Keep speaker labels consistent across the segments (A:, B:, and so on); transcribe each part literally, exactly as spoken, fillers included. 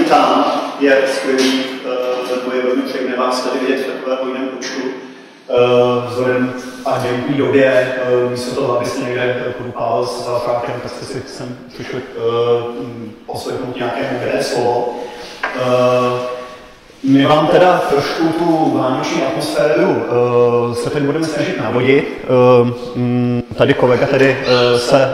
A: vítám, je skvělý, nebo je velmi příjemné vás tady vidět v takovém jiném počtu. Vzhledem a v době, místo toho, abyste někde podupával s záchrákem, tak jste si sem přišli poslechnout nějaké moudré slovo. My vám teda trošku tu vánoční atmosféru se teď budeme snažit navodit. Tady kolega tedy se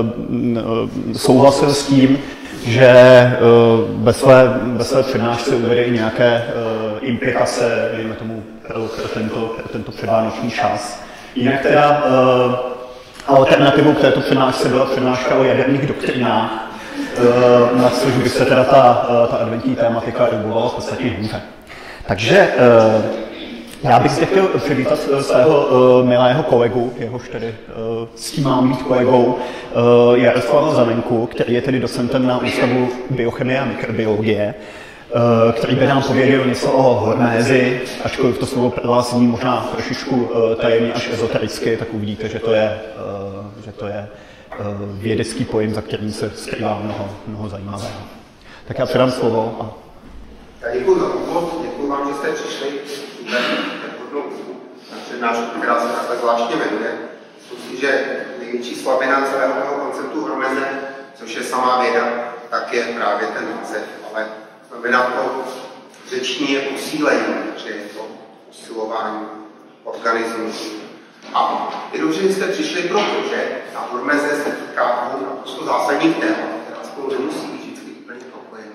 A: souhlasil s tím, že ve své, ve své přednášce uvede i nějaké implikace, dejme tomu, pro tento, pro tento předvánoční čas. Jinak teda alternativou k této přednášce byla přednáška o jaderných doktrinách, na což by se teda ta, ta adventní tématika regulovala v podstatě hůře. Takže já bych zde chtěl přivítat svého milého kolegu, jehož tedy s tím mám být kolegou, Jaroslava Zamenku, který je tedy docentem na Ústavu biochemie a mikrobiologie, který by nám pověděl něco o hormézi, ačkoliv to slovo pro vás zní možná trošičku tajemně až ezotericky, tak uvidíte, že to je, že to je vědecký pojem, za kterým se skrývá mnoho, mnoho zajímavého. Tak já předám slovo. A...
B: Já děkuji za úvod, děkuji vám, že jste přišli na přednášku, která se takhle zvláštně jmenuje. Myslím si, že největší slabina celého toho konceptu hormeze, což je samá věda, tak je právě ten název, ale znamená to řeční je posílení, že je to posilování organismu. A je dobře, že jste přišli, protože na hormeze se týká naprosto zásadních témat, která spolu nemusí být vždycky úplně propojené.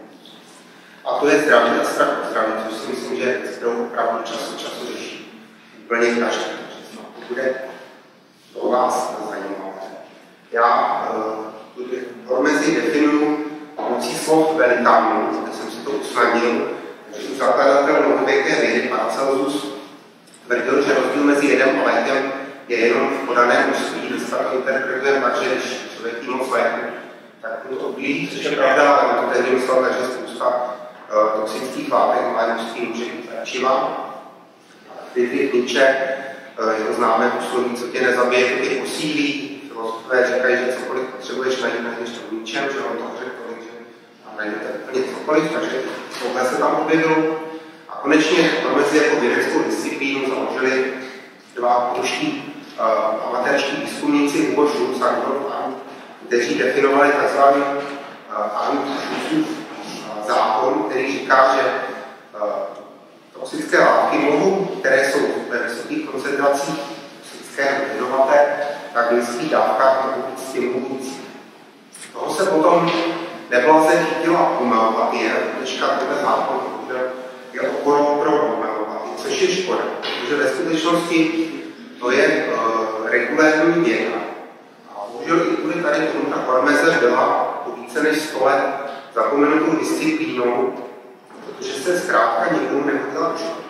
B: A to je zdraví a strach o zdraví, což si myslím, že zdravou opravdu času času řeší úplně každý. To bude pro vás zajímavé. Já uh, hormezy definuju pomocí slov velikánů, kde jsem si to usnadnil, takže zakladatel novověké vědy Paracelsus tvrdil, že rozdíl mezi jedem a lékem je jenom v podaném množství, dneska to interpretujeme tak, že když člověk jí moc léku, tak to odbíjí, což je pravda, ale to tehdy myslel, takže spousta uh, toxických látek malé množství může být léčiva. Friedrich Nietzsche, uh, jeho známé posloví, co tě nezabije, to tě posílí. Filozofové říkají, že cokoliv potřebuješ najít, najdeš to v ničem, že on toho řekl tolik, že najdete úplně cokoliv, takže tohle se tam objevilo. A konečně hormezi jako vědeckou disciplínu založili dva polští uh, amatérští výzkumníci Hugo Schulz a Rudolf Arndt, kteří definovali tzv. Arndt-Schulzův uh, zákon, který říká, že uh, toxické látky mohou, které jsou ve vysokých koncentracích toxické nebo jedovaté, tak v nízkých dávkách mohou být stimulující. Toho se potom neblaze chytila homeopatie, dneška tenhle zákon je oporou pro homeopatii, což je škoda, protože ve skutečnosti to je uh, regulérní věda. A bohužel i kvůli tady tomu ta hormeze byla po více než sto let zapomenutou disciplínou, protože se zkrátka nikomu nehodila do života.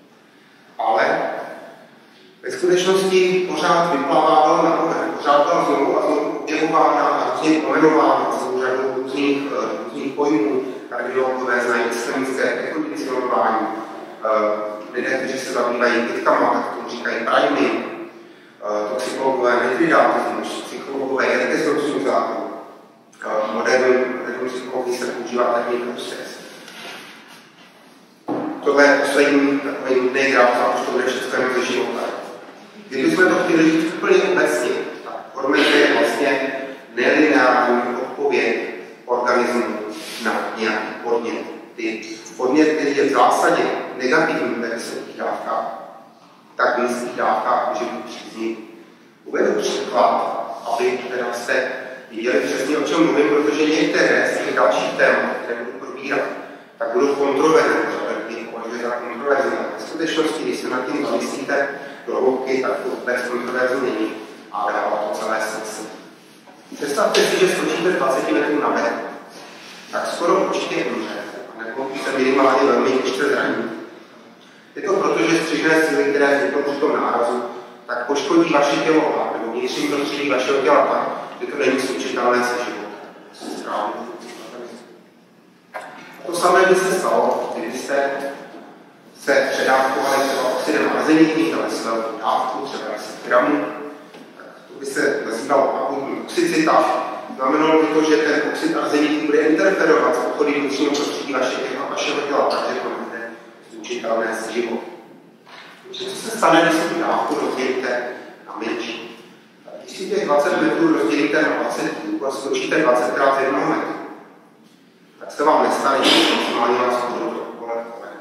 B: Ale ve skutečnosti pořád vyplavávala na povrch, pořád byla znovu a znovu objevována a různě pomenována celou řadou různých, různých pojmů. Kardiologové znají ischemické rekondicionování, lidé, kteří se zabývají kytkama, tak tomu říkají priming, toxikologové metridátismus, psychologové jerkesovcům zákon, moderní psychologii se používá technika stres. Tohle je poslední takový nutný graf, protože to bude všechno ze života. Kdybychom to chtěli říct úplně obecně, tak hormony je vlastně nelineární odpověď organismu na nějaký podnět. Ty podnět, který je v zásadě negativní ve vysokých dávkách, tak v nízkých dávkách může být příznivý. Uvedu příklad, aby teda jste viděli přesně, o čem mluvím, protože některé z těch dalších témat, které budu probírat, tak budou kontroverzní, považuje za kontroverzní. V skutečnosti, když se nad tím zamyslíte do hloubky, tak to vůbec kontroverzní není a dává to celé smysl. Představte si, že skočíte z dvaceti metrů na metr, tak skoro určitě umřete, nebo se minimálně velmi těžce zraní. Je to proto, že střižné síly, které vzniknou při tom nárazu, tak poškodí vaše tělo nebo vnitřní prostředí vašeho těla tak, že to není slučitelné se životem. To samé by se stalo, kdybyste se předávkovali třeba oxidem arzeníku, dali si velkou dávku, třeba deset gramů, tak to by se nazývalo akutní toxicita. Znamenalo by to, že ten oxid arzeniku bude interferovat s obchody vnitřního prostředí vašeho těla, takže to bude zúčitelné s život. Takže co se stane, když si tu dávku rozdělíte na menší? Když si těch dvacet metrů rozdělíte na dvacet kůl a skočíte dvacet krát jednoho metru, tak se vám nestane nic, maximálně vás budou to kolem kolem.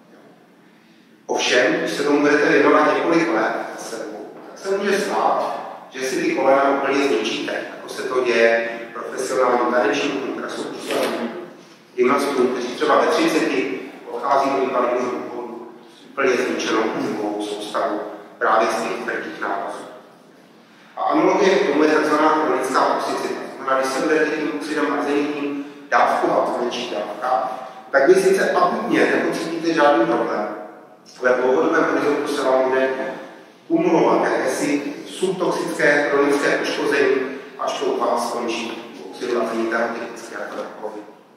B: Ovšem, když se tomu budete věnovat několik let za sebou, tak se může stát, že si ty kolena úplně zničíte, jako se to děje profesionálním tanečníkům, krasoprůstavům, gymnastům, kteří třeba ve třiceti odchází do invalidního důchodu s úplně zničenou pohybovou soustavu právě z těch tvrdých návazů. A analogie k tomu je tzv. Chronická toxicita. Znamená, když se budete tím oxidem arzenikým dávkovat v menších dávkách, tak vy sice akutně nepocítíte žádný problém, ale v dlouhodobém horizontu se vám bude kumulovat jakési subtoxické chronické poškození, až to u vás skončí oxidativní terapeutické jako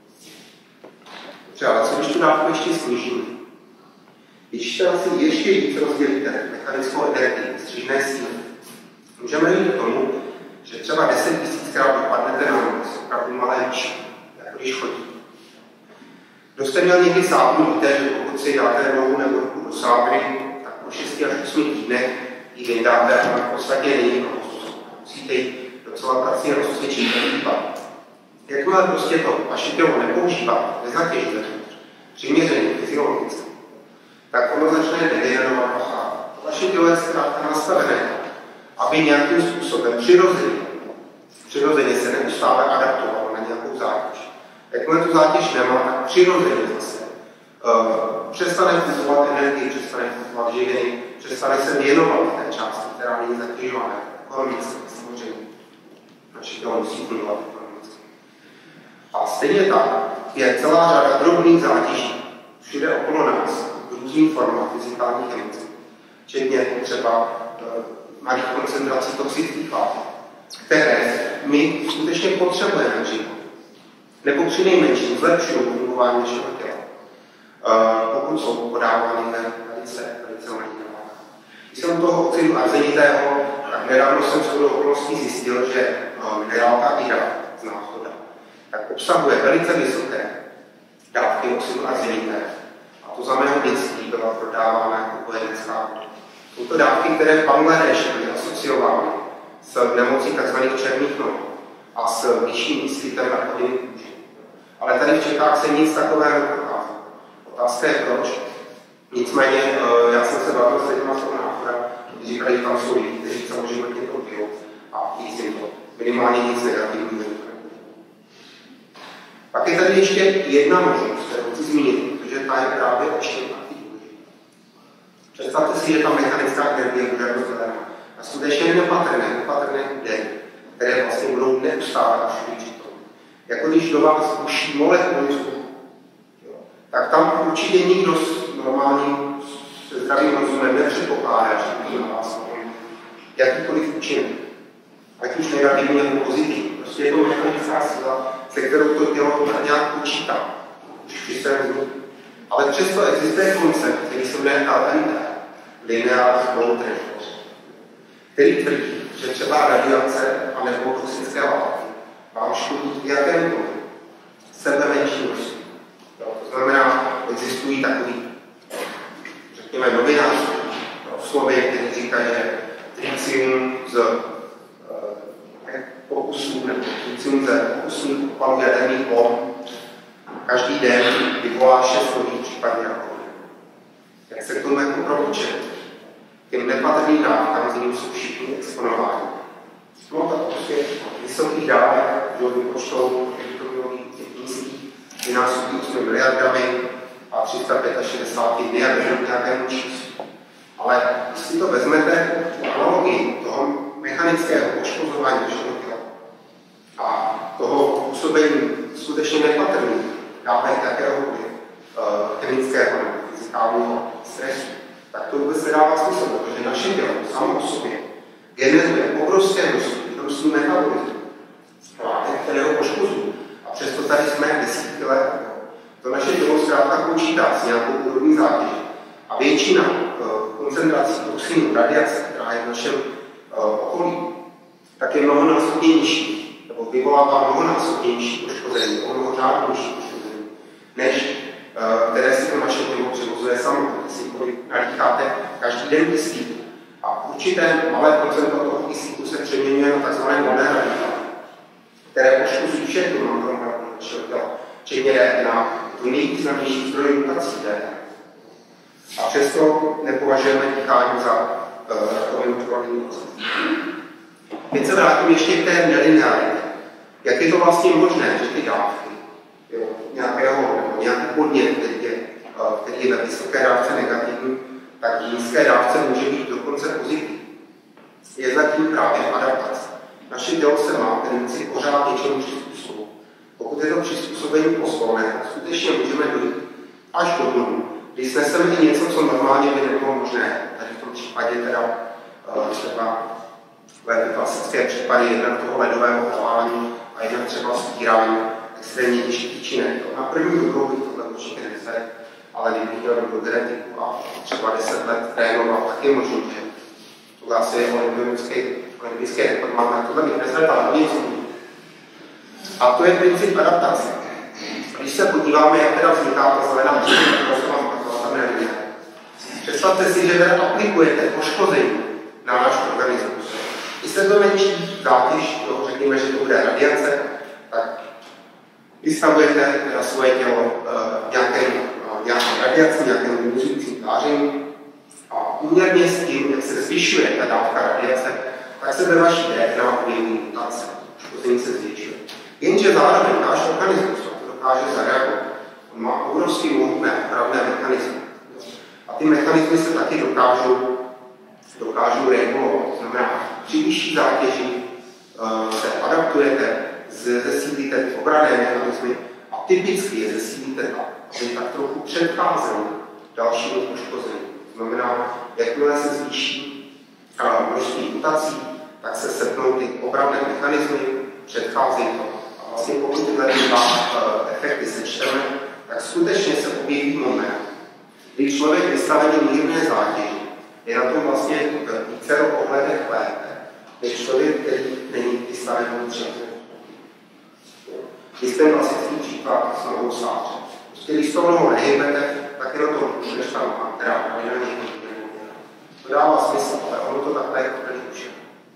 B: třeba, co když tu dávku ještě snížíme? Když se asi ještě víc rozdělíte mechanickou energii, střižné síly, můžeme jít k tomu, že třeba deset tisíckrát dopadnete na nohu, jsou opravdu malé výši, jako když chodí. Kdo jste měl někdy sápnu, víte, že pokud si dáte nohu nebo ruku do sápny, tak po šesti až osmi týdnech ji vydáte a v podstatě není prostě. Musíte ji docela pracně rozcvičit, nevýpat. Jakmile prostě to vaše tělo nepoužívá, nezatěžuje přiměřeně fyziologicky, tak ono začne degenerovat a chápat. Vaše tělo je zkrátka nastavené, aby nějakým způsobem přirozeně, přirozeně se neustále adaptovalo na nějakou zátěž. Jakmile tu zátěž nemá, tak přirozeně zase uh, přestane fungovat energii, přestane fungovat živiny, přestane se věnovat té části, která není zatěžovaná ekonomicky, samozřejmě. Naše tělo musí fungovat ekonomicky. A stejně tak je celá řada drobných zátěží všude okolo nás, v různých formách fyzikálních emocí, včetně třeba uh, malých koncentrací toxických látek, které my skutečně potřebujeme v životě. Nebo přinejmenším zlepšují fungování našeho těla. Uh, pokud jsou podávány velice, velice malý dávkách. Když jsem u toho oxidu arzenitého, tak nedávno jsem shodou okolností zjistil, že uh, minerálka Ira, z náchoda, tak obsahuje velice vysoké dávky oxidu arzenitého. A to za mého dětství byla prodávána jako kojenecká voda. Jsou to dávky, které v Bangladeši byly asociovány s nemocí tzv. Černých nohou a s vyšším výskytem rakoviny kůže. Ale tady v Čechách se nic takového neprochází. Otázka je proč. Nicméně, já jsem se bavil s lidmi z toho náchoda, kteří říkají, že tam jsou lidi, kteří celoživotně to pijou a nic jim to minimálně nic negativního. Pak je tady ještě jedna možnost, kterou chci zmínit, protože ta je právě ještě aktivní. Představte si, že ta mechanická energie bude rozdělena a skutečně nepatrné, nepatrné údery, které vlastně budou neustále a všude přítomné. Jako když do vás buší molekuly vzduchu, tak tam určitě nikdo s normálním, se zdravým rozumem nepředpokládá, že bude na vás jakýkoliv účinek. Ať už negativní nebo pozitivní. Prostě je to mechanická síla, se kterou to tělo nějak počítá. Už při svém vzduchu. Ale přesto existuje koncept, který se jmenuje L N T, Linear Flow Threshold, který tvrdí, že třeba radiace a nebo toxické látky vám škodí v jakémkoliv sebe menší množství. To znamená, existují takový, řekněme, novináři, slovy, kteří říkají, že tritium z eh, pokusů nebo tritium ze pokusných odpadů jaderných bomb každý den vyvolá šest nových případů rakoviny. Jak se k tomu jako propočet? Těm nepatrným dávkám, z nimi jsou všichni exponováni. No tak prostě vysokých dávek, kdo vypočtou těch nízkých, vynásobí osmi miliardami a tři sta šedesát pět dny a dojdou k nějakému číslu. Ale když si to vezmete v analogii toho mechanického poškozování našeho těla a toho působení skutečně nepatrných dávek jakéhokoliv uh, chemického nebo fyzikálního stresu, tak to vůbec nedává smysl, protože naše tělo samo o sobě generuje obrovské množství různých metabolismů, které ho poškozují. A přesto tady jsme desítky let. To naše tělo zkrátka počítá s nějakou úrovní zátěže. A většina uh, koncentrací toxinů, radiace, která je v našem uh, okolí, tak je mnohonásobně nižší, nebo vyvolává mnohonásobně nižší poškození, o mnohonásobně nižší poškození, než uh, které si to naše tělo přivozuje samo. Si nalícháte každý den kyslíku. A určité malé procento toho kyslíku se přeměňuje na tzv. vodné radikály, které poškozují všechno na tom našeho těla, včetně D N A, to nejvýznamnější zdroj mutací D N A. A přesto nepovažujeme dýchání za rakovinu trvalý. Teď se vrátím ještě k té nelinearitě. Jak je to vlastně možné, že ty dávky, jo, nějakého, nebo nějaký podnět, který je, který je ve vysoké dávce negativní, tak v nízké dávce může být dokonce pozitivní. Je zatím právě adaptace. Naše tělo se má tendenci pořád něčemu přizpůsobit. Pokud je to přizpůsobení pozvolné, skutečně můžeme dojít až do bodu, kdy sneseme i něco, co normálně by nebylo možné. Tady v tom případě teda třeba ve klasické případy jednak toho ledového chování a jednak třeba stírání extrémně těžkých tyčinek. Na první dobrou bych tohle určitě nesedl, ale kdybych měl do genetiku a třeba deset let trénoval, tak je možný, že to asi je olympijský rekord, mám na tohle bych nezvedl, ale nic jiného. A to je princip adaptace. Když se podíváme, jak teda vzniká ta zelená příležitost, představte si, že teda aplikujete poškození na náš organismus. Když se to menší zátěž, to řekněme, že to bude radiace, tak vystavujete teda svoje tělo uh, nějaké, uh, nějaké radiaci, nějakému vybuzujícím záření a úměrně s tím, jak se zvyšuje ta dávka radiace, tak se ve vaší D N A objeví mutace. Poškození se zvětšuje. Jenže zároveň náš organismus to dokáže zareagovat. On má obrovský mohutné opravné mechanismy. A ty mechanismy se taky dokážou, dokážou regulovat. To znamená, při vyšší zátěži uh, se adaptujete, zesílíte ty obranné mechanismy a typicky je zesílíte tak, aby tak trochu předcházelo dalšímu poškození. To znamená, jakmile se zvýší uh, množství mutací, tak se sepnou ty obranné mechanismy, předcházejí to. A vlastně pokud tyhle dva uh, efekty sečteme, tak skutečně se objeví moment, kdy člověk vystavený mírné zátěži je na tom vlastně více o pohledech lépe, než člověk, který není vystavený třeba. Když ten klasický příklad s nohou sáře. Prostě když s tou nohou nehybete, tak je na to hůř, než ta noha, která pravidelně hýbe. To dává smysl, ale ono to takhle jako není už.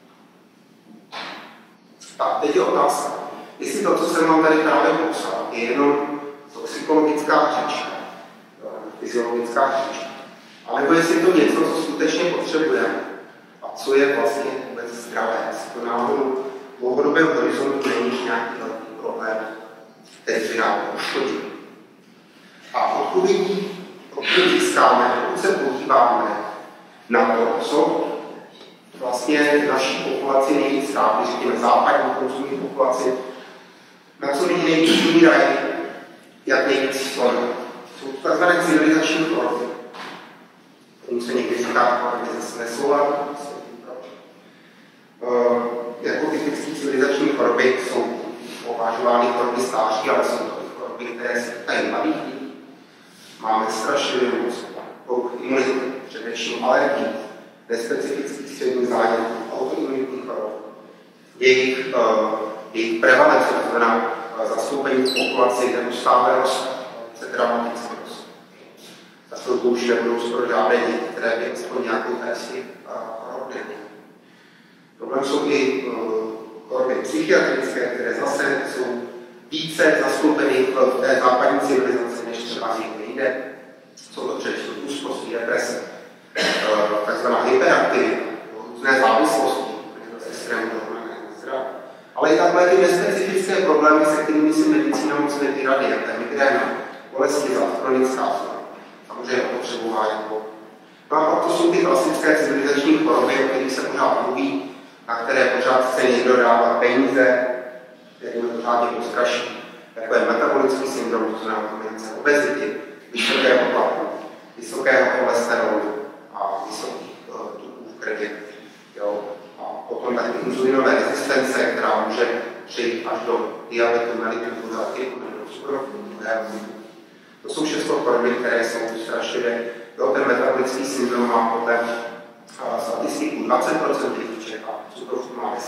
B: Tak, teď je otázka. Jestli to, co jsem vám tady právě popsal, je jenom toxikologická hříčka, fyziologická hříčka, anebo jestli to něco, co skutečně potřebujeme a co je vlastně vůbec zdravé, jestli to náhodou dlouhodobého horizontu není nějaký velký problém, který by nám poškodil. A odpovědí, pokud získáme, pokud se podíváme na to, co vlastně naší populaci nejvíc trápí, řekněme západní konzumní populaci, na co lidi nejvíc umírají, jak nejvíc slony. Jsou to tzv. Civilizační choroby. Tomu se někdy říká choroby ze smyslu. Uh, jako typické civilizační choroby jsou považovány choroby stáří, ale jsou to choroby, které se týkají mladých lidí. Máme strašlivě moc imunity, především alergii, nespecifických středních zánětů, autoimunitních chorob. Jejich, uh, jejich prevalence, to znamená uh, zastoupení v populaci, neustále roste, se dramaticky roste. Za chvilku už nebudou skoro žádné děti, které by aspoň nějakou verzi chorob neměly. Problém jsou i choroby uh, psychiatrické, které zase jsou více zastoupeny v té západní civilizaci, než třeba někde jinde. Jsou to především úzkosti, deprese, uh, takzvaná hyperaktivita, různé závislosti, extrémně zdraví. Ale i takové ty nespecifické problémy, se kterými si medicína moc neví rady, jako je migréna, bolesti zad, chronická zla, samozřejmě potřebování. No a pak to jsou ty klasické civilizační choroby, o kterých se pořád mluví, na které pořád chce někdo dávat peníze, kterými pořád někdo zkraší, jako je metabolický syndrom, to znamená obezity, vysokého tlaku, vysokého cholesterolu a vysokých uh, tuků v krvi. Jo. A potom taky inzulinové rezistence, která může přejít až do diabetu, mellitus, diabetu nebo cukrovky. To jsou všechno choroby, které jsou strašlivé. Jo, ten metabolický syndrom má podle uh, statistiku dvacet procent lidí v Čechách, cukrovku má deset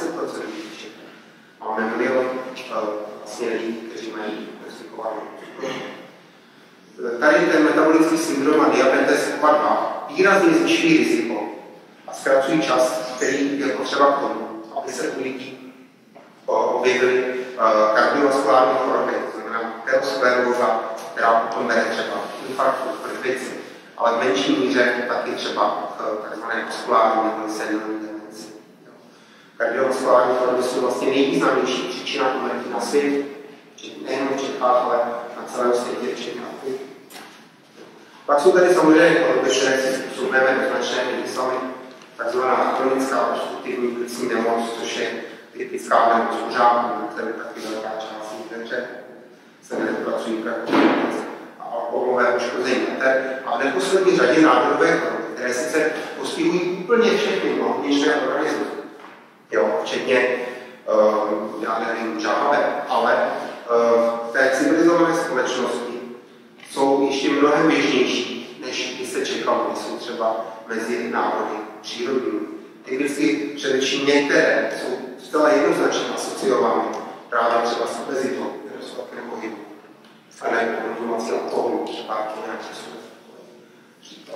B: deset procent lidí. Máme milion vlastně lidí, kteří mají diagnostikovanou cukrovku. Tady ten metabolický syndrom a diabetes typ dva výrazně zvyšují riziko a zkracují čas, který je potřeba k tomu, aby se u lidí objevily kardiovaskulární choroby, to znamená ateroskleróza, která potom vede třeba infarktu, mrtvici, ale v menší míře taky třeba takzvané vaskulární nebo senilní demenci. Kardiovaskulární choroby jsou vlastně nejvýznamnější příčina úmrtí na světě, nejen v Čechách, ale na celém světě, včetně Afriky. Pak jsou tady samozřejmě choroby, které si způsobujeme do značné míry sami, takzvaná chronická obstruktivní plicní nemoc, což je typická nemoc kuřáků, které taky velká část lidé se nedopracují a alkoholové poškození jater. A v neposlední řadě nádorové choroby, které sice postihují úplně všechny mohutnější organismy, jo, včetně, uh, já nevím, žábe, ale uh, v té civilizované společnosti jsou ještě mnohem běžnější, než by se čekalo, když jsou třeba mezi národy přírodní. Typicky především některé jsou zcela jednoznačně asociovány právě třeba s obezitou, nedostatkem pohybu, a ne konzumací alkoholu, třeba nějaké příklad.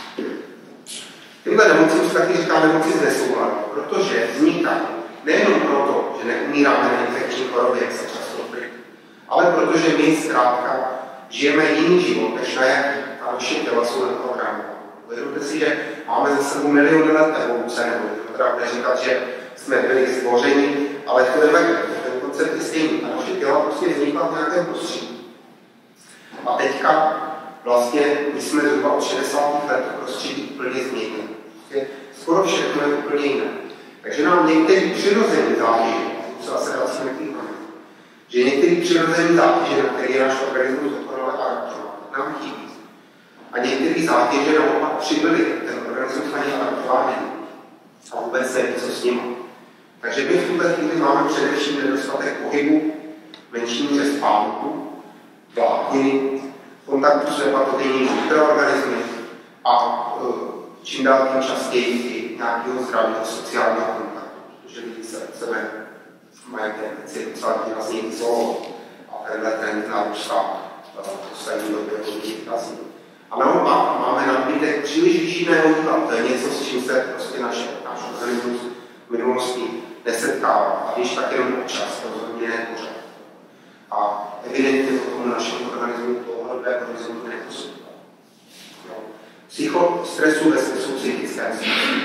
B: Tyhle nemoci už taky říká nemoci z nesouladu, protože vznikají nejenom proto, že neumíráme na infekční choroby, jak se často tvrdí, ale protože my zkrátka žijeme jiný život, než na jaký a naše těla jsou naprogramovány. Uvědomte si, že máme za sebou miliony let evoluce, nebo teda bude říkat, že jsme byli stvořeni, ale to nevadí, ten koncept je stejný. A naše těla prostě vznikla v nějakém prostředí. A teďka vlastně my jsme zhruba od šedesátých let prostředí úplně změnili. Skoro všechno je úplně jiné. Takže nám některý přirozený zátěže, třeba se vracíme k týmu, že některý přirozený zátěže, na který je náš organismus dokonale adaptován, nám chybí. A některý zátěže naopak přibyly, ten organismus ani adaptován není. A vůbec se něco s ním. Takže my v tuhle chvíli máme především nedostatek pohybu, menší míře spánku, vlákniny, kontaktu s nepatogenními mikroorganismy a uh, čím dál tím častěji i nějakého zdravého sociálního kontaktu, protože lidi se od sebe mají tendenci docela výrazně izolovat a tenhle trend narůstá v poslední době hodně výrazně. A naopak máme nadbytek příliš výživného jídla, to je něco, s čím se prostě naše, náš organismus v minulosti nesetkává, a když tak jenom občas, rozhodně ne pořád. A evidentně to tomu našemu organismu dlouhodobé horizontu neposouká. Psychostresu ve smyslu psychickém smyslu.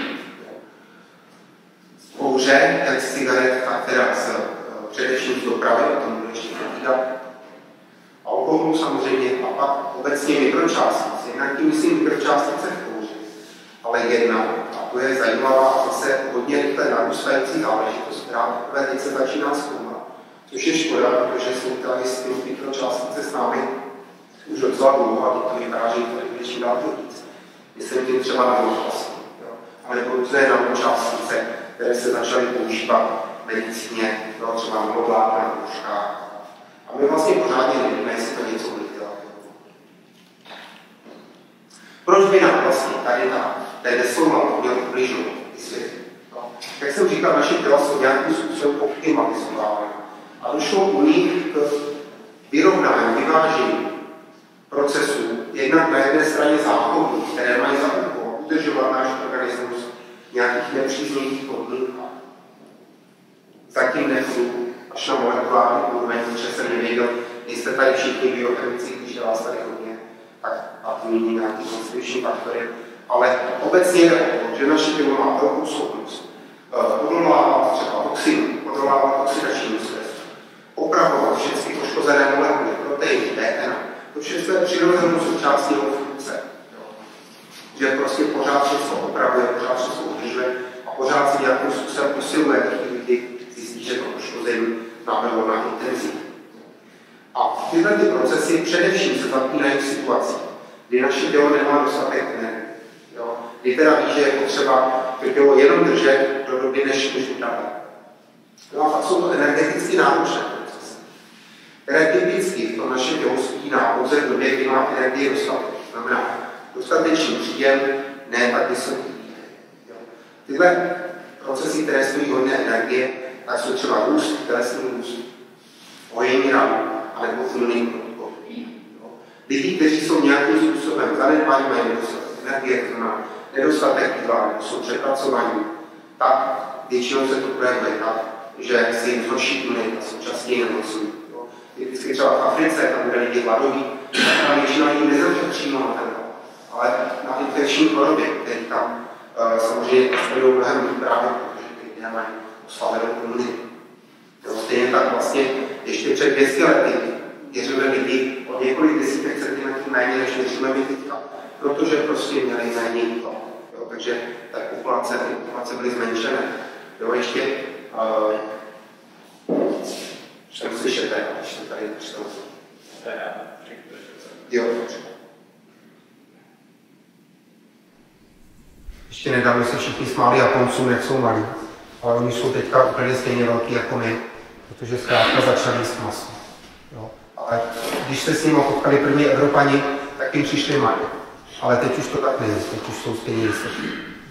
B: Kouře, jak z cigaret, tak teda z, především z dopravy, o tom budu ještě povídat. Alkoholu samozřejmě a pak obecně mikročástice. Jinak tím myslím mikročástice v kouři. Ale jedna, a to je zajímavá zase hodně rychle narůstající záležitost, která teprve teď se začíná zkoumat. Což je škoda, protože jsou tady z těch mikročástice s námi už docela dlouho a to vypadá, že to je čím dál to víc. Myslím tím třeba nanoplasty, ale různé nanočástice, které se začaly používat v medicíně, no, třeba nanobláta na kůžkách. A my vlastně pořádně nevíme, jestli to něco bude dělat. Proč by nám vlastně tady ta, ten nesoulad měl ubližovat vysvětlit? No. Jak jsem říkal, naše těla jsou nějakým způsobem optimalizovány. A došlo u nich k vyrovnání, vyvážení procesů, jednak na jedné straně zákonů, které mají za úkol udržovat náš organismus v nějakých nepříznivých podmínkách. Zatím nechci až na molekulární úroveň, protože jsem nevěděl, nejste tady všichni biochemici, když je vás tady hodně, tak a zmíní nějaký konstituční faktory. Ale obecně je o to, že naše tělo má velkou schopnost odvolávat třeba toxiny, odvolávat oxidační stres, opravovat všechny poškozené molekuly, proteiny, D N A. To všechno je přirozenou součástí jeho funkce. Že prostě pořád všechno opravuje, pořád všechno udržuje a pořád si nějakým způsobem posiluje, kdy zjistí, že to poškození nabylo na intenzitu. A tyhle ty procesy především se zapínají v situaci, kdy naše tělo nemá dostatek energie. Kdy teda ví, že je potřeba to tělo jenom držet do doby, než než utraví. No a pak jsou to energeticky náročné procesy, které typicky to naše tělo spíná pouze v době, kdy má energie dostatek. To znamená dostatečný příjem, ne tak vysoký výdej. Tyhle procesy, které stojí hodně energie, tak jsou třeba růst, tělesný růst, hojení ranu, anebo silný protokol. Lidi, kteří jsou nějakým způsobem zanedbaní, mají nedostatek energie, to znamená nedostatek jídla, nebo jsou přepracovaní, tak většinou se to projevuje tak, že se jim zhorší imunita, jsou častěji nemocní. Typicky třeba v Africe, tam bude lidi hladoví, tak tam většina lidí nezemře přímo na ten hlad, ale na infekční chorobě, které tam uh, samozřejmě budou mnohem líp právě, protože ty nemají oslavenou imunitu. Stejně tak vlastně ještě před dvě stě lety měříme lidi o několik desítek centimetrů méně, než měříme my teďka, protože prostě měli méně jídla. Takže ta populace, ty populace byly zmenšené. Jo, ještě uh, jsem slyšet, když to tady přijde. Jo, dobře. Ještě nedávno se všichni smáli Japoncům, jak jsou malí, ale oni jsou teďka úplně stejně velký jako my, protože zkrátka začali jíst maso. Jo. Ale když se s nimi potkali první Evropani, tak jim přišli malí. Ale teď už to tak není, teď už jsou stejně vysoký.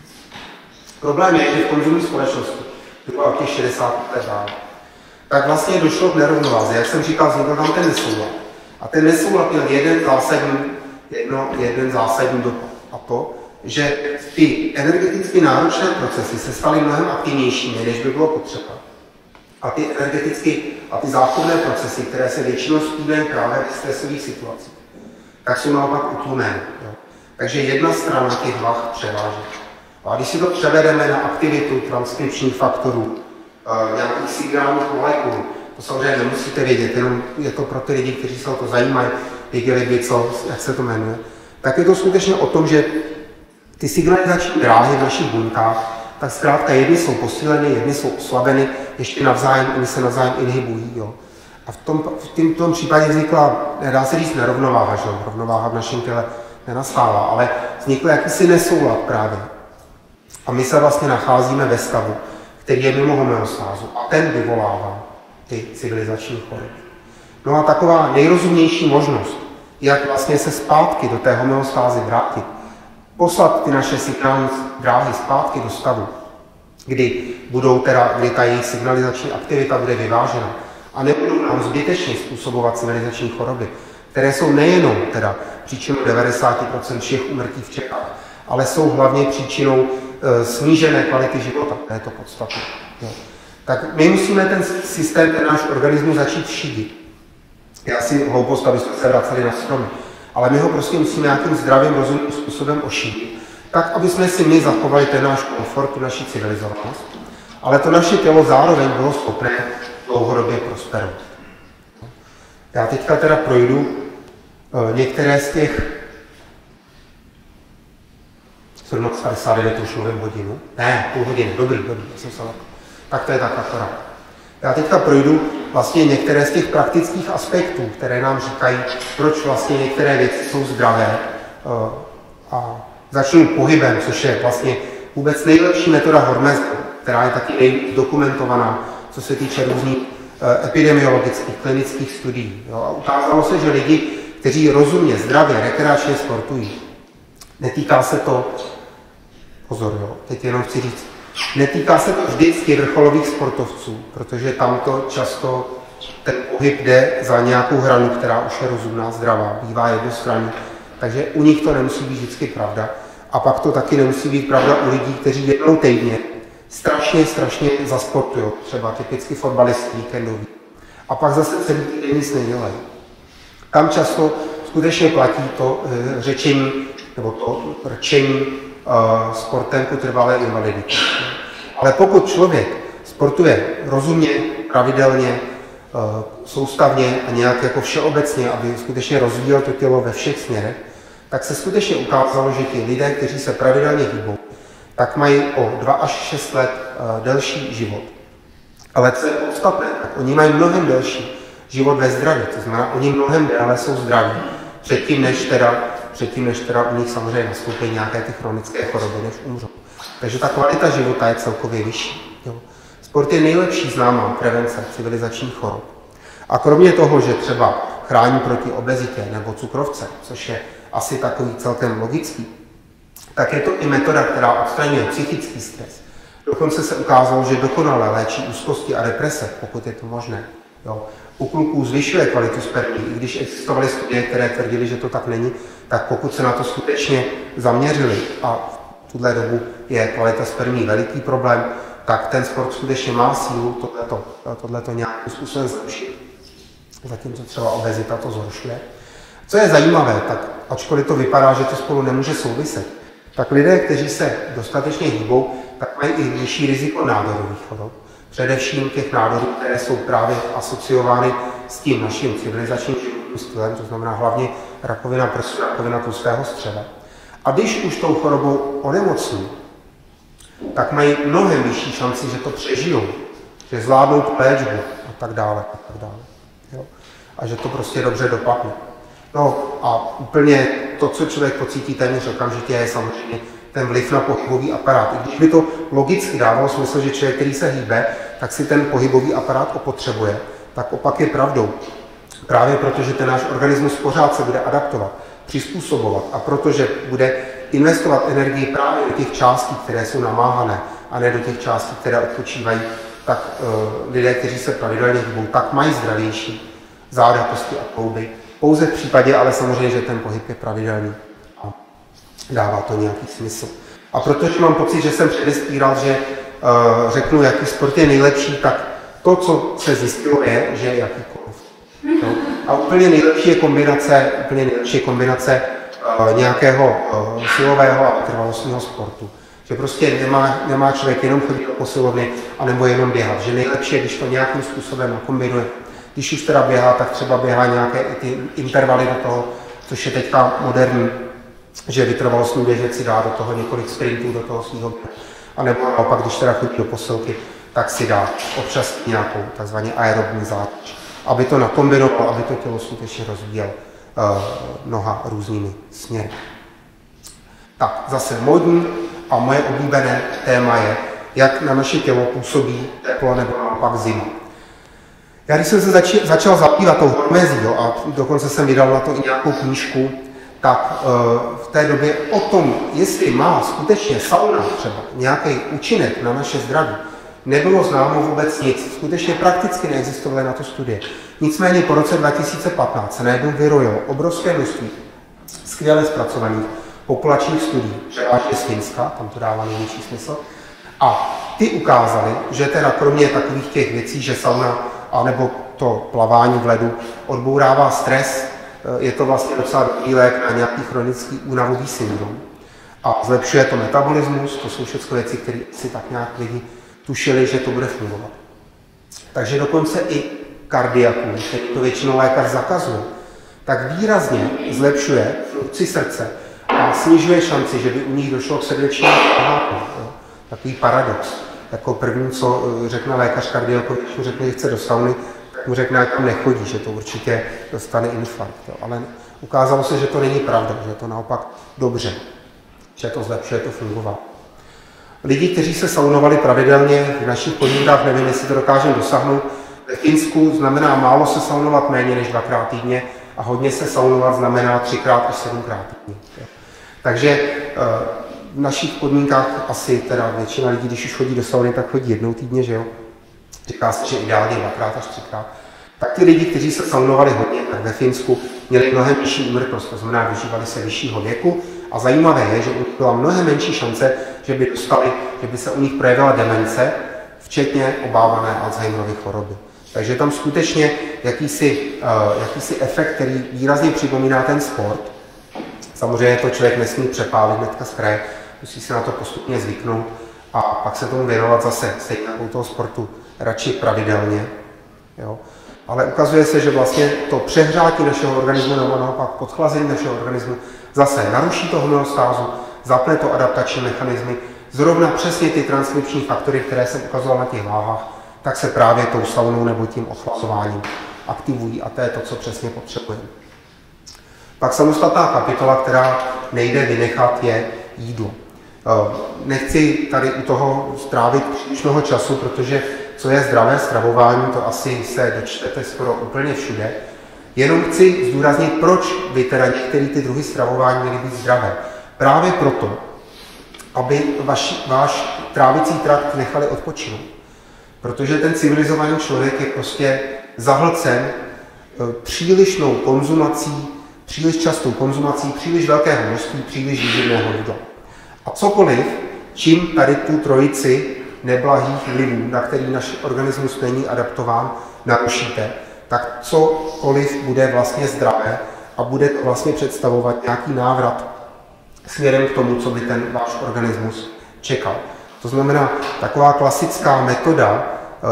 B: Problém je, že v konzumní společnosti, to bylo těch šedesátých let dál, tak vlastně došlo k nerovnováze. Jak jsem říkal, vznikl tam ten nesoulad. A ten nesoulad měl jeden zásadní, jedno, jeden zásadní dopad. A to, že ty energeticky náročné procesy se staly mnohem aktivnějšími, než by bylo potřeba. A ty energeticky a ty záchovné procesy, které se většinou spívají právě v stresových situacích, tak jsou naopak utlumené. Takže jedna strana těch vah převáží. A když si to převedeme na aktivitu transkripčních faktorů, e, nějakých signálních molekul, to samozřejmě nemusíte vědět, jenom je to pro ty lidi, kteří se o to zajímají, věděli by, co, jak se to jmenuje, tak je to skutečně o tom, že ty signalizační dráhy v našich buňkách, tak zkrátka jedny jsou posíleny, jedny jsou oslabeny, ještě navzájem, oni se navzájem inhibují. Jo. A v tom, v tom, tom případě vznikla, nedá se říct nerovnováha, že? Rovnováha v našem těle nenastává, ale vznikl jakýsi nesoulad právě. A my se vlastně nacházíme ve stavu, který je mimo homeostázu a ten vyvolává ty civilizační choroby. No a taková nejrozumnější možnost, jak vlastně se zpátky do té homeostázy vrátit, poslat ty naše signální dráhy zpátky do stavu, kdy budou teda, kdy ta jejich signalizační aktivita bude vyvážena a nebudou nám zbytečně způsobovat civilizační choroby, které jsou nejenom teda příčinou devadesát procent všech úmrtí v Čechách, ale jsou hlavně příčinou e, snížené kvality života. To je to podstatné. Jo. Tak my musíme ten systém, ten náš organismus začít šídit. Já si hloupost, aby jsme se vraceli na stromy. Ale my ho prostě musíme nějakým zdravým, rozumným způsobem ošídit. Tak, aby jsme si my zachovali ten náš komfort, tu naši civilizovanost, ale to naše tělo zároveň bylo schopné dlouhodobě prosperovat. Já teďka teda projdu uh, některé z těch sedmnáct padesát devět už mluvím hodinu. Ne, půl hodiny, dobrý, dobrý, já jsem se lekl. Tak to je tak akorát. Já teďka projdu vlastně některé z těch praktických aspektů, které nám říkají, proč vlastně některé věci jsou zdravé. Uh, a začnu pohybem, což je vlastně vůbec nejlepší metoda hormezmu, která je taky nejvíc dokumentovaná, co se týče různých uh, epidemiologických, klinických studií. Jo. A ukázalo se, že lidi, kteří rozumně, zdravě, rekreačně sportují, netýká se to, pozor, jo, teď jenom chci říct, netýká se to vždycky vrcholových sportovců, protože tam to často ten pohyb jde za nějakou hranu, která už je rozumná, zdravá, bývá jednostranný, takže u nich to nemusí být vždycky pravda. A pak to taky nemusí být pravda u lidí, kteří jednou týdně strašně, strašně zasportují, třeba typicky fotbalisti víkendoví. A pak zase celý týden nic nedělají. Tam často skutečně platí to e, řečení, nebo to rčení e, sportem ku trvalé invalidity. Ale pokud člověk sportuje rozumně, pravidelně, e, soustavně a nějak jako všeobecně, aby skutečně rozvíjel to tělo ve všech směrech, tak se skutečně ukázalo, že ti lidé, kteří se pravidelně hýbou, tak mají o dva až šest let uh, delší život. Ale co je podstatné, tak oni mají mnohem delší život ve zdraví, to znamená, oni mnohem déle jsou zdraví, předtím, než teda, předtím, než teda u nich samozřejmě nastoupí nějaké ty chronické choroby, než umřou. Takže ta kvalita života je celkově vyšší. Jo. Sport je nejlepší známá prevence civilizačních chorob. A kromě toho, že třeba chrání proti obezitě nebo cukrovce, což je asi takový celkem logický, tak je to i metoda, která odstraňuje psychický stres Dokonce se ukázalo, že dokonale léčí úzkosti a deprese, pokud je to možné. Jo. U kluků zvyšuje kvalitu spermí, i když existovaly studie, které tvrdily, že to tak není, tak pokud se na to skutečně zaměřili a v tuhle dobu je kvalita spermí veliký problém, tak ten sport skutečně má sílu tohleto, tohleto nějakým způsobem zlepšit. Zatímco třeba obezita to zhoršuje. Co je zajímavé, tak ačkoliv to vypadá, že to spolu nemůže souviset, tak lidé, kteří se dostatečně hýbou, tak mají i nižší riziko nádorových chorob. Především těch nádorů, které jsou právě asociovány s tím naším civilizačním životním stylem, to znamená hlavně rakovina prsu, rakovina tlustého střeva. A když už tou chorobou onemocní, tak mají mnohem vyšší šanci, že to přežijou, že zvládnou tu léčbu a tak dále. A, tak dále. Jo? A že to prostě dobře dopadne. No a úplně to, co člověk pocítí téměř okamžitě, je samozřejmě ten vliv na pohybový aparát. I když by to logicky dávalo smysl, že člověk, který se hýbe, tak si ten pohybový aparát opotřebuje, tak opak je pravdou. Právě protože ten náš organismus pořád se bude adaptovat, přizpůsobovat a protože bude investovat energii právě do těch částí, které jsou namáhané, a ne do těch částí, které odpočívají, tak uh, lidé, kteří se pravidelně hýbou, tak mají zdravější záda, kosti a klouby. Pouze v případě, ale samozřejmě, že ten pohyb je pravidelný a dává to nějaký smysl. A protože mám pocit, že jsem předestíral, že uh, řeknu, jaký sport je nejlepší, tak to, co se zjistilo, je, že je jakýkoliv. No. A úplně nejlepší je kombinace, úplně nejlepší je kombinace uh, nějakého uh, silového a vytrvalostního sportu. Že prostě nemá, nemá člověk jenom chodit do posilovny anebo jenom běhat. Že nejlepší je, když to nějakým způsobem nakombinuje. Když už teda běhá, tak třeba běhá nějaké ty intervaly do toho, což je teďka moderní, že vytrvalostní běžec si dá do toho několik sprintů do toho svého běhu. A nebo naopak, když teda chodí do posilky, tak si dá občas nějakou takzvaně aerobní zátěž, aby to nakombinovalo, aby to tělo skutečně rozvíjel uh, mnoha různými směry. Tak, zase modní a moje oblíbené téma je, jak na naše tělo působí teplo nebo naopak zima. Já když jsem se zači, začal zabývat tou hormezí, jo, a dokonce jsem vydal na to i nějakou knížku, tak uh, v té době o tom, jestli má skutečně sauna třeba nějaký účinek na naše zdraví, nebylo známo vůbec nic. Skutečně prakticky neexistovaly na to studie. Nicméně po roce dva tisíce patnáct se najednou vyrojilo obrovské množství skvěle zpracovaných populačních studií, převážně z Finska, tam to dává největší smysl, a ty ukázaly, že teda kromě takových těch věcí, že sauna anebo to plavání v ledu odbourává stres, je to vlastně docela dobrý lék na nějaký chronický únavový syndrom. A zlepšuje to metabolismus, to jsou všechno věci, které si tak nějak lidi tušili, že to bude fungovat. Takže dokonce i kardiakům, který to většinou lékař zakazuje, tak výrazně zlepšuje funkci srdce a snižuje šanci, že by u nich došlo k srdečnímu selhání. Takový paradox. Jako první, co řekne lékař kardiologu, když mu řekne, že chce do sauny, tak mu řekne, jak tam nechodí, že to určitě dostane infarkt. Jo. Ale ukázalo se, že to není pravda, že je to naopak dobře, že to zlepšuje to fungování. Lidi, kteří se saunovali pravidelně v našich podmínkách, nevím, jestli to dokážeme dosáhnout, ve Finsku znamená málo se saunovat méně než dvakrát týdně a hodně se saunovat znamená třikrát až sedmkrát týdně. Jo. Takže v našich podmínkách asi teda většina lidí, když už chodí do sauny, tak chodí jednou týdně, že jo? Říká se, že ideálně dvakrát až třikrát. Tak ty lidi, kteří se saunovali hodně, tak ve Finsku měli mnohem vyšší úmrtnost, to znamená, dožívali se vyššího věku. A zajímavé je, že u nich byla mnohem menší šance, že by dostali, že by se u nich projevila demence, včetně obávané Alzheimerovy choroby. Takže tam skutečně jakýsi, uh, jakýsi efekt, který výrazně připomíná ten sport. Samozřejmě to člověk nesmí přepálit hnedka z kraje, musí se na to postupně zvyknout a pak se tomu věnovat zase stejně jako u toho sportu radši pravidelně. Jo. Ale ukazuje se, že vlastně to přehrátí našeho organismu nebo naopak podchlazení našeho organismu zase naruší to homeostázu, zapne to adaptační mechanismy, zrovna přesně ty transkripční faktory, které jsem ukazoval na těch váhách, tak se právě tou saunou nebo tím ochlazováním aktivují a to je to, co přesně potřebujeme. Pak samostatná kapitola, která nejde vynechat, je jídlo. Nechci tady u toho strávit příliš mnoho času, protože co je zdravé stravování, to asi se dočtete skoro úplně všude. Jenom chci zdůraznit, proč by teda některé ty druhy stravování měly být zdravé. Právě proto, aby vaš, váš trávicí trakt nechali odpočinout. Protože ten civilizovaný člověk je prostě zahlcen přílišnou konzumací, příliš častou konzumací, příliš velkého množství, příliš výživného jídla. A cokoliv, čím tady tu trojici neblahých vlivů, na který náš organismus není adaptován, narušíte, tak cokoliv bude vlastně zdravé a bude to vlastně představovat nějaký návrat směrem k tomu, co by ten váš organismus čekal. To znamená, taková klasická metoda,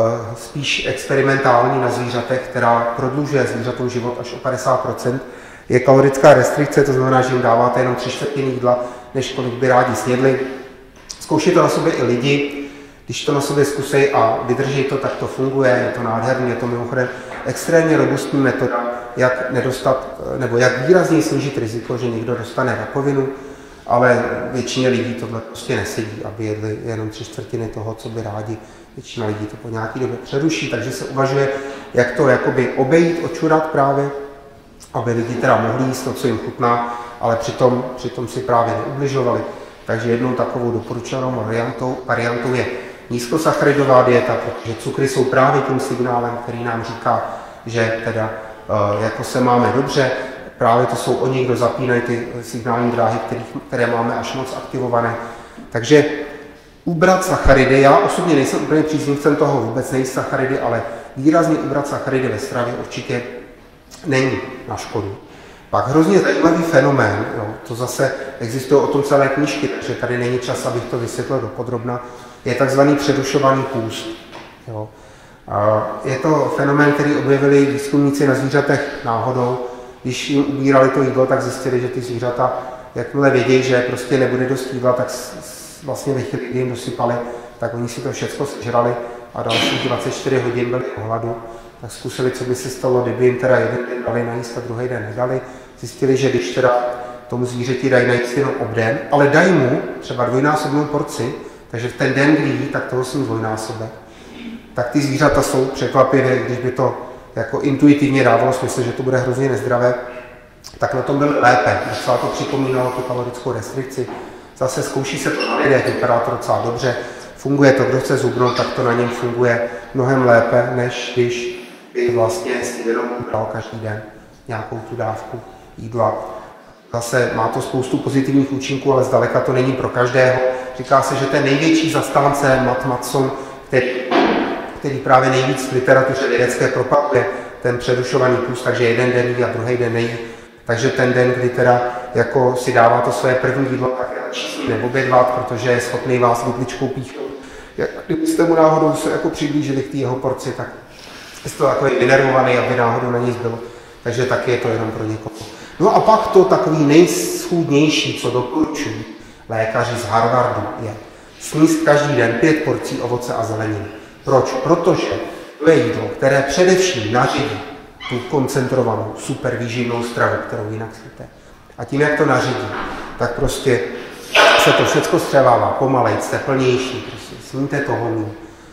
B: spíš experimentální na zvířatech, která prodlužuje zvířatům život až o padesát procent, je kalorická restrikce, to znamená, že jim dáváte jenom tři čtvrtiny jídla, než kolik by rádi snědli. Zkouší to na sobě i lidi, když to na sobě zkusí a vydrží to, tak to funguje, je to nádherný, je to mimochodem extrémně robustní metoda, jak nedostat, nebo jak výrazně snížit riziko, že někdo dostane rakovinu, ale většině lidí tohle prostě nesedí, aby jedli jenom tři čtvrtiny toho, co by rádi. Většina lidí to po nějaké době přeruší, takže se uvažuje, jak to jakoby obejít, očurat právě, aby lidi teda mohli jíst to, co jim chutná, ale přitom, přitom si právě neubližovali. Takže jednou takovou doporučenou variantou, variantou je nízkosacharidová dieta, protože cukry jsou právě tím signálem, který nám říká, že teda uh, jako se máme dobře, právě to jsou oni, kdo zapínají ty signální dráhy, který, které máme až moc aktivované. Takže ubrat sacharidy, já osobně nejsem úplně příznivcem toho vůbec nejíst sacharidy, ale výrazně ubrat sacharidy ve stravě určitě není na škodu. Pak hrozně zajímavý fenomén, jo, to zase existují o tom celé knížky, takže tady není čas, abych to vysvětlil dopodrobna, je takzvaný přerušovaný půst. Jo. A je to fenomén, který objevili výzkumníci na zvířatech náhodou. Když jim ubírali to jídlo, tak zjistili, že ty zvířata, jakmile vědějí, že prostě nebude dost jídla, tak vlastně ve chvíli, kdy jim dosypali, tak oni si to všechno sežrali a dalších dvacet čtyři hodin byli v hladu. Tak zkusili, co by se stalo, kdyby jim teda jeden den dali najíst a druhý den nedali. Zjistili, že když teda tomu zvířeti dají najíst jenom obden, ale dají mu třeba dvojnásobnou porci, takže v ten den, kdy jí, tak toho sní dvojnásobek. Tak ty zvířata jsou překvapivé, když by to jako intuitivně dávalo smysl, že to bude hrozně nezdravé, tak na tom bylo lépe. Docela to připomínalo tu kalorickou restrikci. Zase zkouší se to na lidech, vypadá to docela dobře. Funguje to, kdo chce zhubnout, tak to na něm funguje mnohem lépe, než když by vlastně si vědomu bral každý den nějakou tu dávku jídla. Zase má to spoustu pozitivních účinků, ale zdaleka to není pro každého. Říká se, že ten největší zastánce Matt Matson, který, který právě nejvíc v literatuře vědecké propaguje ten přerušovaný půst, takže jeden den jí a druhý den nejí. Takže ten den, kdy teda jako si dává to své první jídlo, tak je lepší neobědvat, protože je schopný vás vidličkou píchnout. Kdybyste mu náhodou se jako přiblížili k té jeho porci, tak jste takový vynervovaný, aby náhodou na ní zbyl. Takže taky je to jenom pro někoho. No a pak to takový nejschůdnější, co doporučují lékaři z Harvardu, je sníst každý den pět porcí ovoce a zeleniny. Proč? Protože to je jídlo, které především nařídí tu koncentrovanou, super výživnou stravu, kterou jinak chcete. A tím, jak to nařídí, tak prostě se to všechno střevává pomalej, jste plnější, prostě sníte toho míň.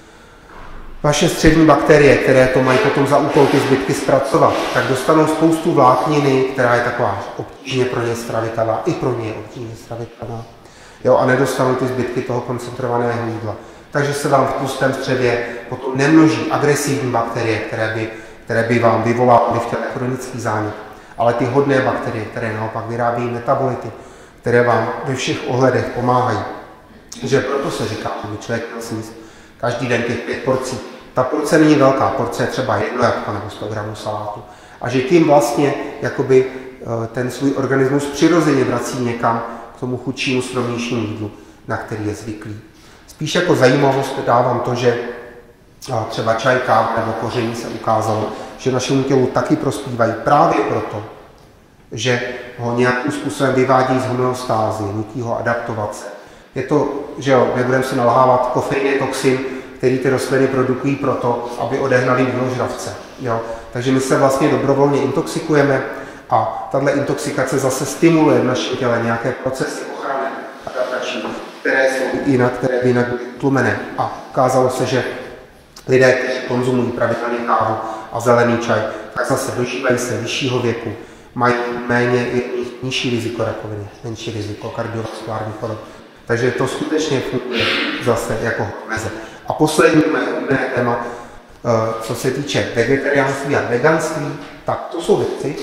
B: Vaše střevní bakterie, které to mají potom za úkol ty zbytky zpracovat, tak dostanou spoustu vlákniny, která je taková obtížně pro ně stravitelná, i pro ně je obtížně stravitelná. Jo, a nedostanou ty zbytky toho koncentrovaného jídla. Takže se vám v tlustém střevě potom nemnoží agresivní bakterie, které by, které by vám vyvolávaly v těle chronický zánět. Ale ty hodné bakterie, které naopak vyrábějí metabolity, které vám ve všech ohledech pomáhají. Že proto se říká, že by člověk měl sníst každý den těch pět porcí. Ta porce není velká, porce je třeba jedno jabko nebo sto gramů salátu. A že tím vlastně jakoby ten svůj organismus přirozeně vrací někam k tomu chudšímu, skromnějšímu jídlu, na který je zvyklý. Spíš jako zajímavost dávám to, že třeba čaj, káva nebo koření se ukázalo, že našemu tělu taky prospívají právě proto, že ho nějakým způsobem vyvádí z homeostázy, nutí ho adaptovat se. Je to, že jo, nebudeme si nalhávat, kofein je toxin, který ty rostliny produkují proto, aby odehnali výložravce. Jo. Takže my se vlastně dobrovolně intoxikujeme a tahle intoxikace zase stimuluje v našem těle nějaké procesy ochrany adaptační, které jsou jinak, které by jinak byly tlumené. A ukázalo se, že lidé, kteří konzumují pravidelně kávu a zelený čaj, tak zase dožívají se vyššího věku, mají méně nižší riziko rakoviny, menší riziko kardiovaskulárních chorob. Takže to skutečně funguje zase jako meze. A poslední mé téma, co se týče vegetariánství a veganství, tak to jsou věci,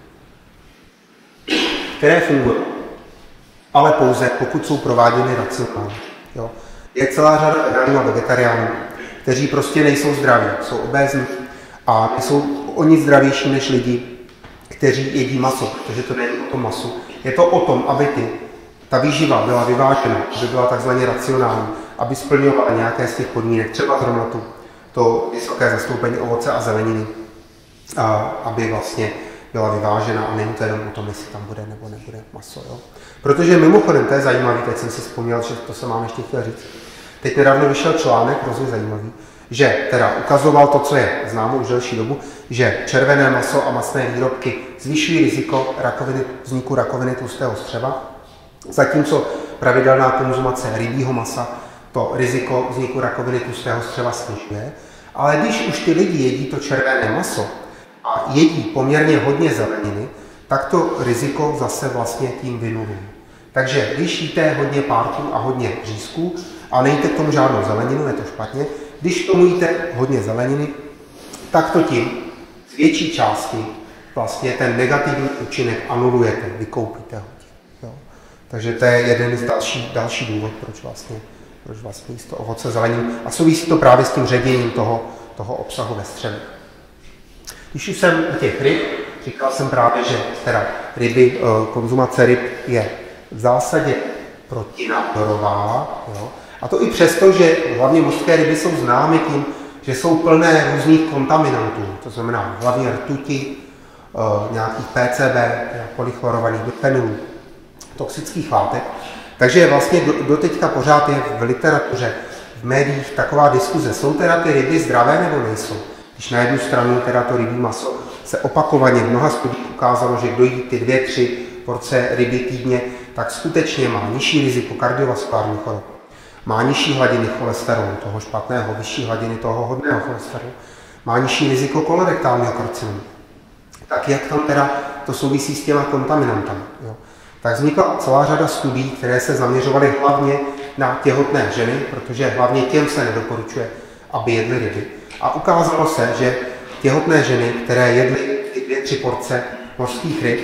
B: které fungují, ale pouze pokud jsou prováděny racionálně. Jo. Je celá řada veganů a vegetariánů, kteří prostě nejsou zdraví, jsou obézní a jsou o nic zdravější než lidi, kteří jedí maso, protože to není o tom masu. Je to o tom, aby ty, ta výživa byla vyvážená, aby byla takzvaně racionální, aby splňovala nějaké z těch podmínek, třeba zrovna tu, to vysoké zastoupení ovoce a zeleniny, a aby vlastně byla vyvážena a není to jenom o tom, jestli tam bude nebo nebude maso. Jo? Protože mimochodem, to je zajímavé, teď jsem si vzpomněl, že to se mám ještě chtěl říct. Teď nedávno vyšel článek, hrozně zajímavý, že teda ukazoval to, co je známo už delší dobu, že červené maso a masné výrobky zvýšují riziko rakoviny, vzniku rakoviny tlustého střeva, zatímco pravidelná konzumace rybího masa to riziko vzniku rakoviny tlustého střeva snižuje. Ale když už ty lidi jedí to červené maso a jedí poměrně hodně zeleniny, tak to riziko zase vlastně tím vynulují. Takže když jíte hodně párků a hodně řízků a nejíte k tomu žádnou zeleninu, je to špatně. Když k tomu jíte hodně zeleniny, tak to tím z větší části vlastně ten negativní účinek anulujete, vykoupíte ho tím. Jo. Takže to je jeden z další, další důvod, proč vlastně, proč vlastně jíst to ovoce zeleninu. A souvisí to právě s tím ředěním toho, toho obsahu ve střevě. Když už jsem u těch ryb, říkal jsem právě, že teda ryby, konzumace ryb je v zásadě protinádorová. Jo. A to i přesto, že hlavně mořské ryby jsou známy tím, že jsou plné různých kontaminantů, to znamená hlavně rtuti, nějakých P C B, polychlorovaných bifenylů, toxických látek. Takže vlastně do, doteďka pořád je v literatuře, v médiích taková diskuze, jsou teda ty ryby zdravé nebo nejsou. Když na jednu stranu teda to rybí maso se opakovaně v mnoha studiích ukázalo, že kdo jí ty dvě, tři porce ryby týdně, tak skutečně má nižší riziko kardiovaskulárních chorob. Má nižší hladiny cholesterolu, toho špatného, vyšší hladiny toho hodného cholesterolu, má nižší riziko kolorektálního karcinomu. Tak jak tam teda to souvisí s těma kontaminantami? Jo? Tak vznikla celá řada studií, které se zaměřovaly hlavně na těhotné ženy, protože hlavně těm se nedoporučuje, aby jedly ryby. A ukázalo se, že těhotné ženy, které jedly ty dvě, tři porce mořských ryb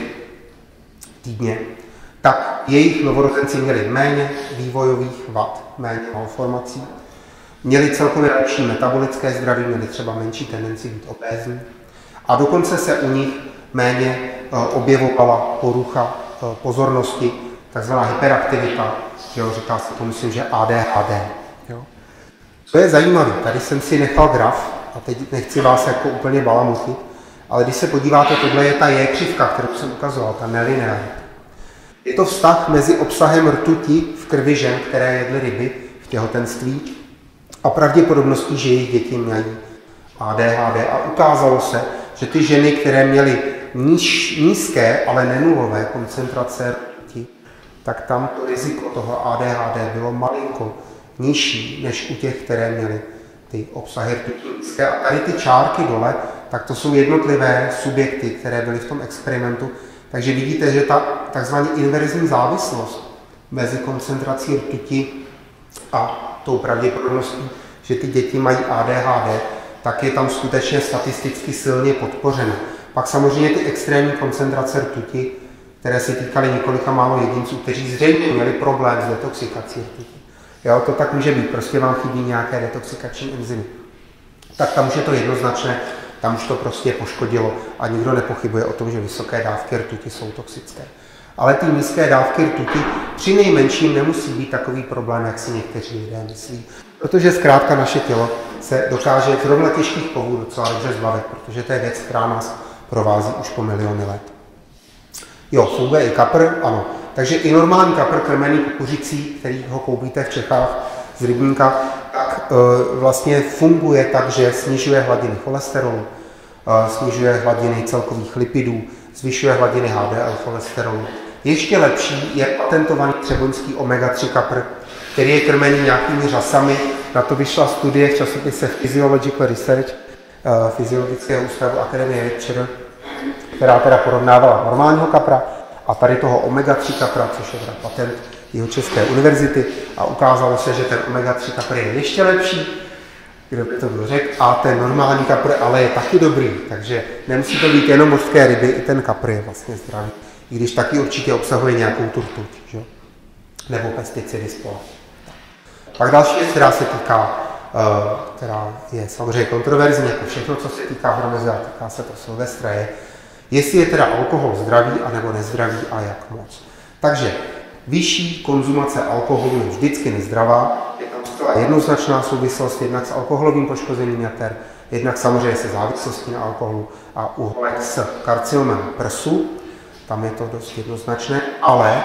B: týdně, tak jejich novorozenci měli méně vývojových vad, méně malformací, měli celkově lepší metabolické zdraví, měli třeba menší tendenci být obézní a dokonce se u nich méně objevovala porucha pozornosti, takzvaná hyperaktivita, že jo, říká se to, myslím, že A D H D. Jo. Co je zajímavé, tady jsem si nechal graf a teď nechci vás jako úplně balamutit, ale když se podíváte, tohle je ta J křivka, kterou jsem ukazoval, ta nelineárita. Je to vztah mezi obsahem rtuti v krvi žen, které jedly ryby v těhotenství a pravděpodobností, že jejich děti mají A D H D. A ukázalo se, že ty ženy, které měly níž, nízké, ale nenulové koncentrace rtuti, tak tam to riziko toho A D H D bylo malinko nižší, než u těch, které měly ty obsahy rtuti nízké. A tady ty čárky dole, tak to jsou jednotlivé subjekty, které byly v tom experimentu. Takže vidíte, že ta takzvaná inverzní závislost mezi koncentrací rtuti a tou pravděpodobností, že ty děti mají A D H D, tak je tam skutečně statisticky silně podpořena. Pak samozřejmě ty extrémní koncentrace rtuti, které se týkaly několika málo jedinců, kteří zřejmě měli problém s detoxikací rtuti. Jo, to tak může být, prostě vám chybí nějaké detoxikační enzymy. Tak tam už je to jednoznačné, tam už to prostě poškodilo a nikdo nepochybuje o tom, že vysoké dávky rtuti jsou toxické. Ale ty nízké dávky rtuti při nejmenším nemusí být takový problém, jak si někteří lidé myslí. Protože zkrátka naše tělo se dokáže zrovna těžkých kovů docela dobře zbavit, protože to je věc, která nás provází už po miliony let. Jo, funguje i kapr, ano. Takže i normální kapr krmený kukuřicí, který ho koupíte v Čechách z rybníka, tak e, vlastně funguje tak, že snižuje hladiny cholesterolu, e, snižuje hladiny celkových lipidů, zvyšuje hladiny H D L cholesterolu. Ještě lepší je patentovaný třeboňský omega tři kapr, který je krmený nějakými řasami. Na to vyšla studie v časopise Physiological Research e, Fyziologického ústavu Akademie věd ČR, která teda porovnávala normálního kapra a tady toho omega tři kapra, což je teda patent,
C: Jihočeské univerzity a ukázalo se, že ten omega tři kapr je ještě lepší, kdo by to byl řekl, a ten normální kapr ale je taky dobrý, takže nemusí to být jenom mořské ryby, i ten kapr je vlastně zdravý, i když taky určitě obsahuje nějakou tu rtuť, že? Nebo pesticidy spolu. Pak další věc, která se týká, uh, která je samozřejmě kontroverzní, jako všechno, co se týká hormeze a týká se to Silvestra, je, jestli je teda alkohol zdravý anebo nezdravý a jak moc. Takže vyšší konzumace alkoholu je vždycky nezdravá, je tam zcela jednoznačná souvislost jednak s alkoholovým poškozením jater, jednak samozřejmě se závislostí na alkoholu a u holek s karcinomem prsu, tam je to dost jednoznačné, ale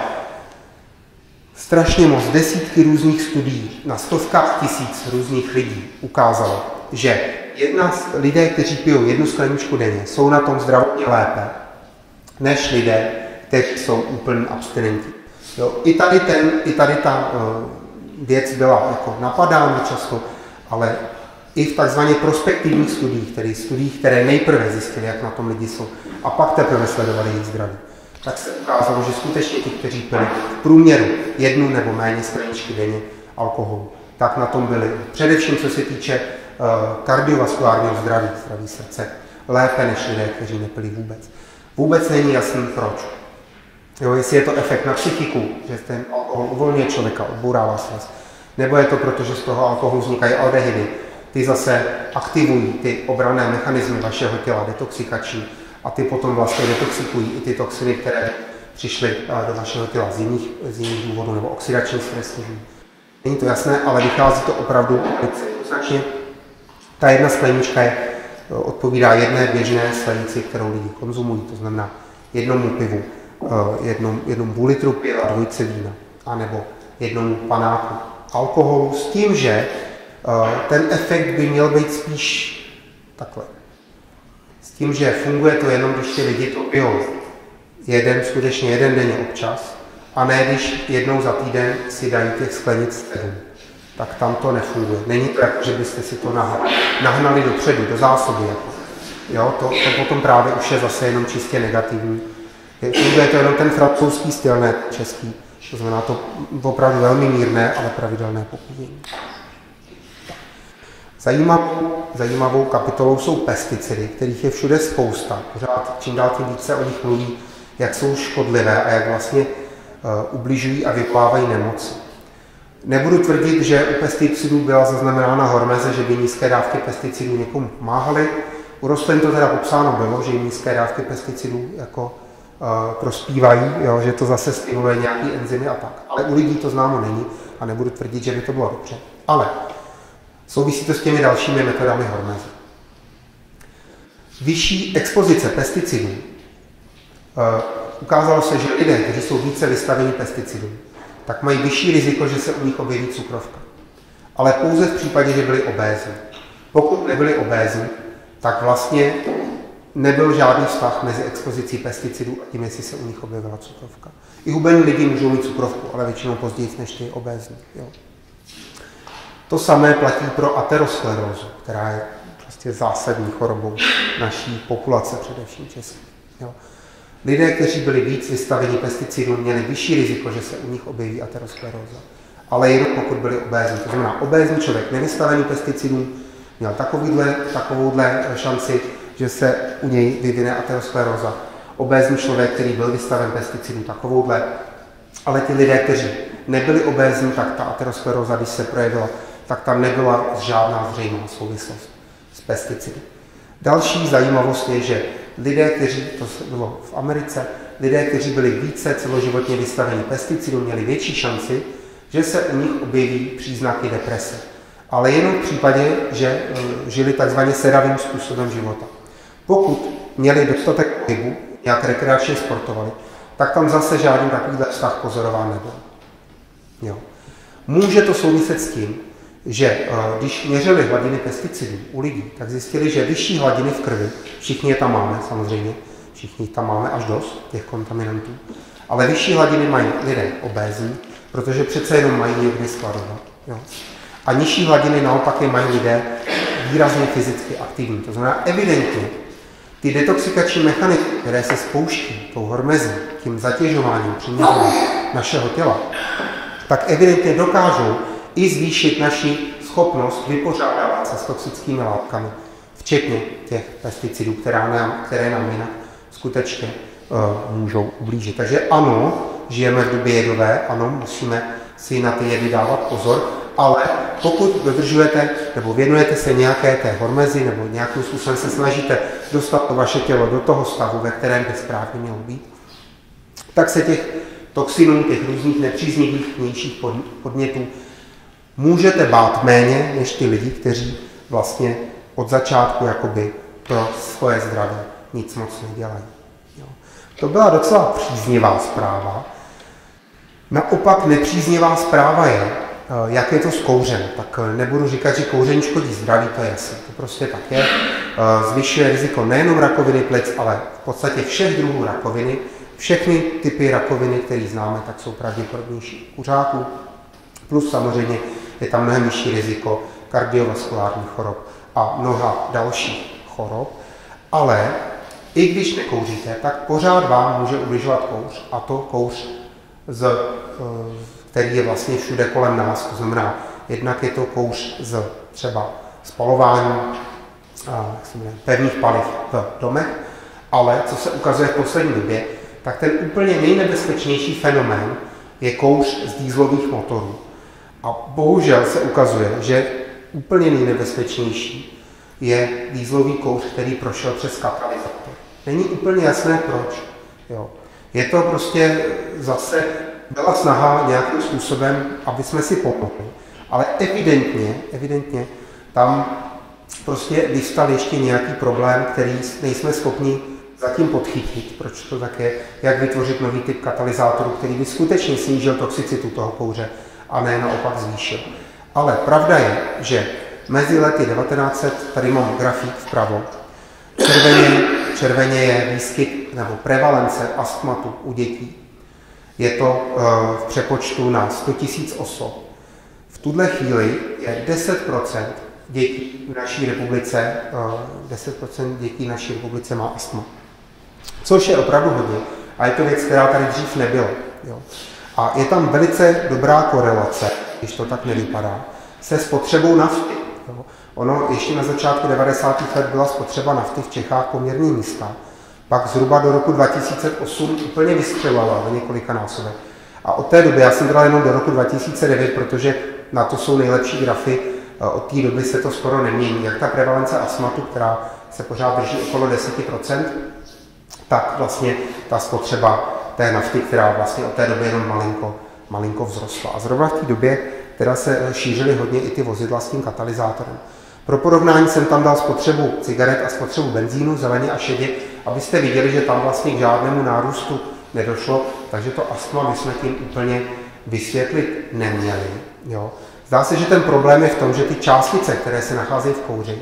C: strašně moc, desítky různých studií na stovkách tisíc různých lidí ukázalo, že jedna z lidé, kteří pijou jednu skleničku denně, jsou na tom zdravotně lépe, než lidé, kteří jsou úplní abstinenti. Jo, i, tady ten, I tady ta uh, věc byla jako napadána často, ale i v takzvaně prospektivních studiích, tedy studiích, které nejprve zjistili, jak na tom lidi jsou, a pak teprve sledovali jejich zdraví, tak se ukázalo, že skutečně ti, kteří pili v průměru jednu nebo méně skleničky denně alkoholu, tak na tom byli především, co se týče uh, kardiovaskulárního zdraví, zdraví srdce, lépe než lidé, kteří nepili vůbec. Vůbec není jasný proč. Jo, jestli je to efekt na psychiku, že ten alkohol uvolňuje člověka, odbourává stres, nebo je to proto, že z toho alkoholu vznikají aldehydy, ty zase aktivují ty obranné mechanismy vašeho těla, detoxikační, a ty potom vlastně detoxikují i ty toxiny, které přišly do vašeho těla z jiných, z jiných důvodů, nebo oxidační stres. Není to jasné, ale vychází to opravdu jednoznačně. Ta jedna sklenička je, odpovídá jedné běžné sklenici, kterou lidi konzumují, to znamená jednomu pivu, jednom, jednom půl litru piva, dvojce vína, anebo jednomu panáku alkoholu, s tím, že ten efekt by měl být spíš takhle. S tím, že funguje to jenom, když ty lidi to pijou jeden, skutečně jeden denně občas, a ne když jednou za týden si dají těch sklenic sedm. Tak tam to nefunguje. Není to jako, že byste si to nahnali dopředu, do zásoby. Jako. Jo, to, to potom právě už je zase jenom čistě negativní. Funguje to jenom ten francouzský styl, ne český. To znamená to opravdu velmi mírné, ale pravidelné popíjení. Zajímavou, zajímavou kapitolou jsou pesticidy, kterých je všude spousta. Pořád čím dál tím více o nich mluví, jak jsou škodlivé a jak vlastně uh, ubližují a vyvolávají nemoci. Nebudu tvrdit, že u pesticidů byla zaznamenána hormeze, že by nízké dávky pesticidů někomu pomáhaly. U rostlin to teda popsáno bylo, že nízké dávky pesticidů jako uh, prospívají, jo, že to zase stimuluje nějaký enzymy a tak. Ale u lidí to známo není a nebudu tvrdit, že by to bylo dobře. Ale souvisí to s těmi dalšími metodami hormeze. Vyšší expozice pesticidů. Uh, ukázalo se, že lidé, kteří jsou více vystaveni pesticidům, tak mají vyšší riziko, že se u nich objeví cukrovka. Ale pouze v případě, že byli obézní. Pokud nebyli obézní, tak vlastně nebyl žádný vztah mezi expozicí pesticidů a tím, jestli se u nich objevila cukrovka. I hubený lidi můžou mít cukrovku, ale většinou později než ty obézní. Jo. To samé platí pro aterosklerózu, která je prostě zásadní chorobou naší populace, především české. Jo. Lidé, kteří byli víc vystaveni pesticidům, měli vyšší riziko, že se u nich objeví ateroskleróza. Ale jenom pokud byli obézní. To znamená, obézní člověk nevystavený pesticidům měl takovouhle, takovouhle šanci, že se u něj vyvine ateroskleróza. Obézní člověk, který byl vystaven pesticidům, takovouhle. Ale ti lidé, kteří nebyli obézní, tak ta ateroskleróza, když se projevila, tak tam nebyla žádná zřejmá souvislost s pesticidy. Další zajímavost je, že lidé, kteří, to bylo v Americe, lidé, kteří byli více celoživotně vystaveni pesticidům, měli větší šanci, že se u nich objeví příznaky deprese. Ale jenom v případě, že žili takzvaně sedavým způsobem života. Pokud měli dostatek pohybu, nějak rekreačně sportovali, tak tam zase žádný takovýhle vztah pozorován nebyl. Jo. Může to souviset s tím, že když měřili hladiny pesticidů u lidí, tak zjistili, že vyšší hladiny v krvi, všichni je tam máme samozřejmě, všichni tam máme až dost těch kontaminantů, ale vyšší hladiny mají lidé obézní, protože přece jenom mají někdy skladovat. Jo. A nižší hladiny naopak je mají lidé výrazně fyzicky aktivní. To znamená evidentně, ty detoxikační mechanismy, které se spouští tou hormezí, tím zatěžováním přiměřeným našeho těla, tak evidentně dokážou i zvýšit naši schopnost vypořádávat se s toxickými látkami, včetně těch pesticidů, které nám, které nám jinak skutečně uh, můžou ublížit. Takže ano, žijeme v době jedové, ano, musíme si na ty jedy dávat pozor, ale pokud dodržujete nebo věnujete se nějaké té hormezi nebo nějakým způsobem se snažíte dostat to vaše tělo do toho stavu, ve kterém by správně mělo být, tak se těch toxinů, těch různých nepříznivých vnějších podnětů můžete bát méně než ty lidi, kteří vlastně od začátku jakoby pro svoje zdraví nic moc nedělají. Jo. To byla docela příznivá zpráva. Naopak nepříznivá zpráva je, jak je to s kouřem. Tak nebudu říkat, že kouření škodí zdraví, to je jasné. To prostě tak je. Zvyšuje riziko nejenom rakoviny plic, ale v podstatě všech druhů rakoviny. Všechny typy rakoviny, které známe, tak jsou pravděpodobnější u kuřáků. Plus samozřejmě je tam mnohem vyšší riziko kardiovaskulárních chorob a mnoha dalších chorob. Ale i když nekouříte, tak pořád vám může ubližovat kouř. A to kouř, z, který je vlastně všude kolem nás. To znamená, jednak je to kouř z třeba spalování pevných paliv v domech, ale co se ukazuje v poslední době, tak ten úplně nejnebezpečnější fenomén je kouř z dieselových motorů. A bohužel se ukazuje, že úplně nejnebezpečnější je dieselový kouř, který prošel přes katalyzátor. Není úplně jasné proč. Jo. Je to prostě zase byla snaha nějakým způsobem, aby jsme si pomohli. Ale evidentně, evidentně tam prostě vystal ještě nějaký problém, který nejsme schopni zatím podchytit, proč to tak je, jak vytvořit nový typ katalyzátoru, který by skutečně snížil toxicitu toho kouře a ne naopak zvýšil. Ale pravda je, že mezi lety devatenáct set, tady mám grafik vpravo, červeně, červeně je výskyt nebo prevalence astmatu u dětí. Je to uh, v přepočtu na sto tisíc osob. V tuhle chvíli je deset procent dětí v naší republice, uh, deset procent dětí v naší republice má astma. Což je opravdu hodně. A je to věc, která tady dřív nebyla. Jo. A je tam velice dobrá korelace, když to tak nevypadá, se spotřebou nafty. Jo. Ono ještě na začátku devadesátých let byla spotřeba nafty v Čechách poměrně nízká. Pak zhruba do roku dva tisíce osm úplně vystřelila o několika násobek. A od té doby, já jsem bral jenom do roku dva tisíce devět, protože na to jsou nejlepší grafy, od té doby se to skoro nemění. Jak ta prevalence astmatu, která se pořád drží okolo deset procent, tak vlastně ta spotřeba té nafty, která vlastně od té doby jenom malinko, malinko vzrostla. A zrovna v té době teda se šířily hodně i ty vozidla s tím katalyzátorem. Pro porovnání jsem tam dal spotřebu cigaret a spotřebu benzínu, zeleně a šedě, abyste viděli, že tam vlastně k žádnému nárůstu nedošlo, takže to astma bychom tím úplně vysvětlit neměli. Jo. Zdá se, že ten problém je v tom, že ty částice, které se nacházejí v kouři,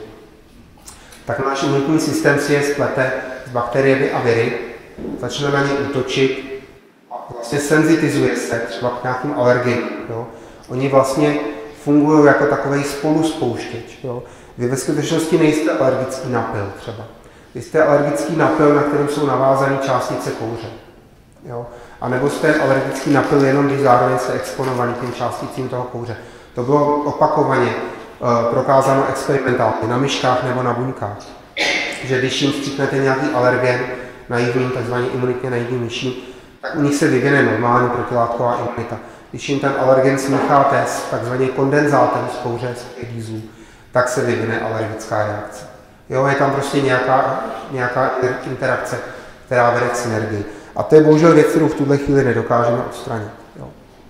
C: tak náš imunitní systém si je splete s bakteriemi a viry, začne na ně útočit a vlastně senzitizuje se třeba k nějakým alergiím. Jo. Oni vlastně fungují jako takový spoluspouštěč. Jo. Vy ve skutečnosti nejste alergický na pil třeba. Vy jste alergický na pil, na kterém jsou navázané částice kouře. Jo. A nebo jste alergický na pil jenom, když zároveň jste exponovaný těm částicím toho kouře. To bylo opakovaně uh, prokázáno experimentálně na myškách nebo na buňkách. Že když jim vstříknete nějaký alergen naivním, takzvaně imunitně naivním myším, tak u nich se vyvine normální protilátková imunita. Když jim ten alergen smícháte s takzvaně kondenzátem z kouře, z dieselů, tak se vyvine alergická reakce. Jo, je tam prostě nějaká, nějaká interakce, která vede k synergii. A to je bohužel věc, kterou v tuhle chvíli nedokážeme odstranit. Jo.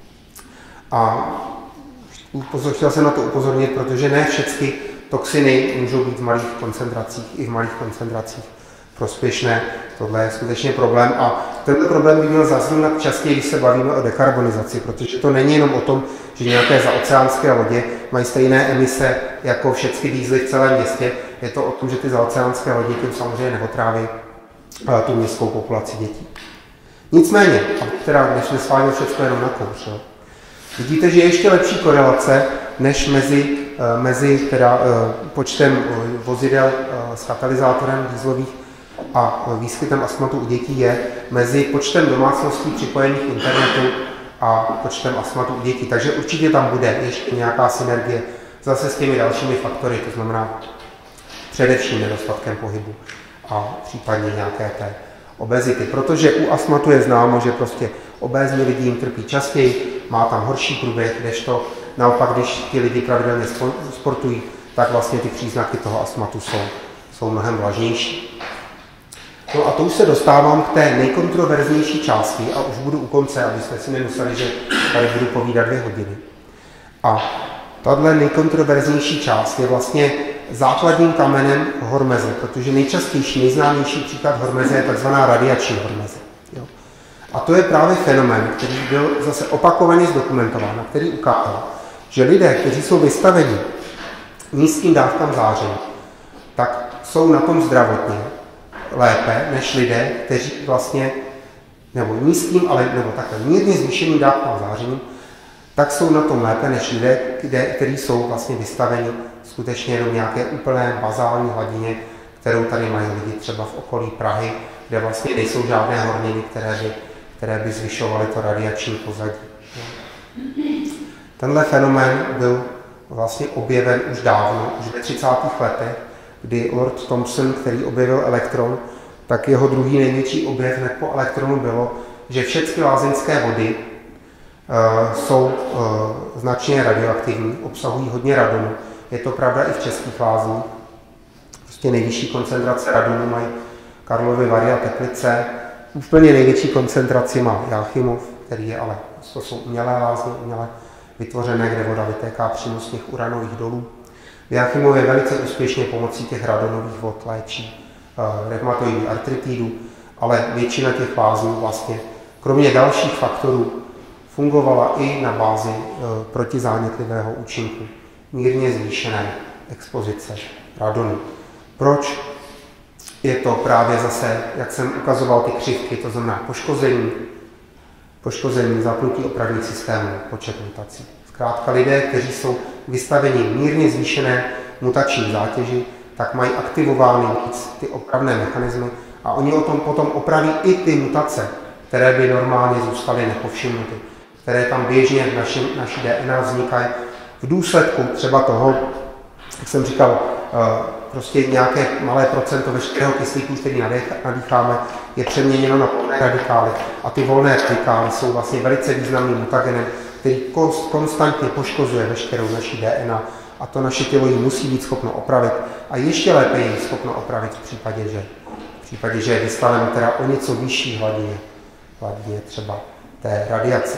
C: A chtěl jsem na to upozornit, protože ne všechny toxiny můžou být v malých koncentracích, i v malých koncentracích prospěšné. Tohle je skutečně problém a tento problém by měl zaznít častěji, když se bavíme o dekarbonizaci, protože to není jenom o tom, že nějaké zaoceánské lodě mají stejné emise jako všechny dýzly v celém městě. Je to o tom, že ty zaoceánské lodě tím samozřejmě neotráví tu městskou populaci dětí. Nicméně, abych teda než nesváděl všechno jenom na kouř, jo. Vidíte, že je ještě lepší korelace než mezi, mezi teda, počtem vozidel s katalyzátorem dieselových a výskytem astmatu u dětí je mezi počtem domácností připojených k internetu a počtem astmatu u dětí. Takže určitě tam bude ještě nějaká synergie zase s těmi dalšími faktory, to znamená především nedostatkem pohybu a případně nějaké té obezity. Protože u astmatu je známo, že prostě obézní lidi jim trpí častěji, má tam horší průběh, kdežto naopak, když ti lidi pravidelně sportují, tak vlastně ty příznaky toho astmatu jsou, jsou mnohem vlažnější. No a to už se dostávám k té nejkontroverznější části a už budu u konce, abyste si nemysleli, že tady budu povídat dvě hodiny. A tato nejkontroverznější část je vlastně základním kamenem hormeze, protože nejčastější, nejznámější příklad hormeze je tzv. Radiační hormeze. Jo. A to je právě fenomén, který byl zase opakovaně zdokumentován, a který ukázal, že lidé, kteří jsou vystaveni nízkým dávkám záření, tak jsou na tom zdravotně lépe než lidé, kteří vlastně, nebo nízkým, ale nebo takhle mírně zvýšeným dávkám záření, tak jsou na tom lépe než lidé, kteří jsou vlastně vystaveni skutečně jenom nějaké úplné bazální hladině, kterou tady mají lidi třeba v okolí Prahy, kde vlastně nejsou žádné horniny, které by, které by zvyšovaly to radiační pozadí. Tenhle fenomén byl vlastně objeven už dávno, už ve třicátých letech, kdy Lord Thomson, který objevil elektron, tak jeho druhý největší objev hned po elektronu bylo, že všechny lázeňské vody uh, jsou uh, značně radioaktivní, obsahují hodně radonu. Je to pravda i v českých lázních. Prostě nejvyšší koncentrace radonu mají Karlovy Vary a Teplice. Úplně největší koncentraci má Jáchymov, který je ale, to jsou umělé lázně, umělé vytvořené, kde voda vytéká přímo z těch uranových dolů. V Jáchymově velice úspěšně pomocí těch radonových vod léčí uh, reumatoidní artritidu, ale většina těch lázní vlastně, kromě dalších faktorů, fungovala i na bázi uh, protizánětlivého účinku, mírně zvýšené expozice radonu. Proč? Je to právě zase, jak jsem ukazoval ty křivky, to znamená poškození, poškození zapnutí opravných systémů, počet mutací. Zkrátka lidé, kteří jsou vystaveni mírně zvýšené mutační zátěži, tak mají aktivovány víc ty opravné mechanismy a oni o tom potom opraví i ty mutace, které by normálně zůstaly nepovšimnuty, které tam běžně v naši, naší D N A vznikají v důsledku třeba toho, jak jsem říkal, prostě nějaké malé procento veškerého kyslíku, který nadýcháme, je přeměněno na volné radikály. A ty volné radikály jsou vlastně velice významným mutagenem, který konstantně poškozuje veškerou naší D N A a to naše tělo ji musí být schopno opravit a ještě lépe ji schopno opravit v případě, že, v případě, že je vystaveno teda o něco vyšší hladině, hladině třeba té radiace.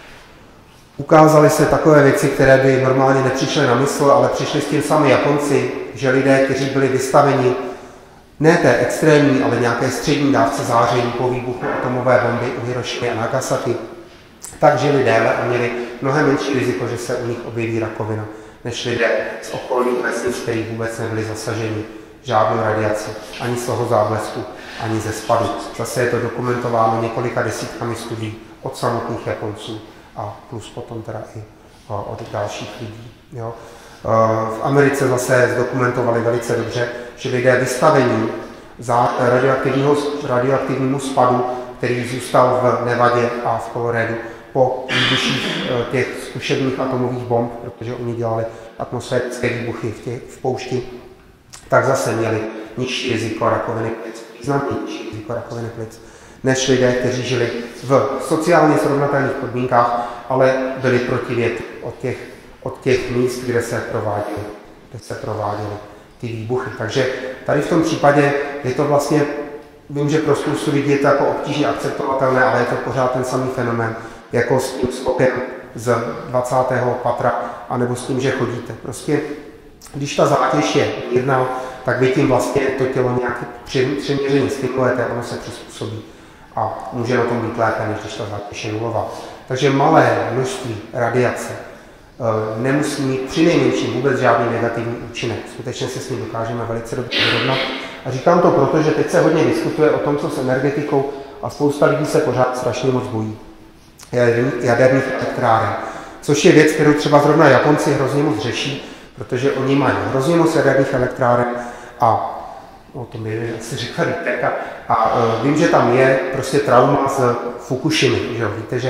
C: Ukázaly se takové věci, které by normálně nepřišly na mysl, ale přišli s tím sami Japonci, že lidé, kteří byli vystaveni ne té extrémní, ale nějaké střední dávce záření po výbuchu atomové bomby u Hirošimy a Nagasaki, tak žili déle a měli mnohem menší riziko, že se u nich objeví rakovina, než lidé z okolních vesnic, kteří vůbec nebyli zasaženi žádnou radiací, ani z toho záblesku, ani ze spadu. Zase je to dokumentováno několika desítkami studií od samotných Japonců a plus potom teda i od dalších lidí. Jo. V Americe zase zdokumentovali velice dobře, že lidé vystavení za radioaktivnímu spadu, který zůstal v Nevadě a v Coloradu po výbuších těch zkušebních atomových bomb, protože oni dělali atmosférické výbuchy v, těch, v poušti, tak zase měli nižší riziko rakoviny plic, významně nižší riziko rakoviny plic, než lidé, kteří žili v sociálně srovnatelných podmínkách, ale byli proti větru od těch, od těch míst, kde se prováděly, kde se prováděly ty výbuchy. Takže tady v tom případě je to vlastně, vím, že pro spoustu lidí je to jako obtížně akceptovatelné, ale je to pořád ten samý fenomén, jako s tím skokem z dvacátého patra, anebo s tím, že chodíte. Prostě, když ta zátěž je mírná, tak vy tím vlastně to tělo nějak přiměřeně stimulujete, ono se přizpůsobí a může na tom být lépe, než když ta zátěž je nulová. Takže malé množství radiace e, nemusí mít přinejmenším vůbec žádný negativní účinek. Skutečně se s ním dokážeme velice dobře vyrovnat. A říkám to proto, že teď se hodně diskutuje o tom, co s energetikou a spousta lidí se pořád strašně moc bojí jaderných elektráren. Což je věc, kterou třeba zrovna Japonci hrozně moc řeší, protože oni mají hrozně moc jaderných elektráren a o tom by asi řekla Vítek. A uh, vím, že tam je prostě trauma z Fukushimy. Že? Víte, že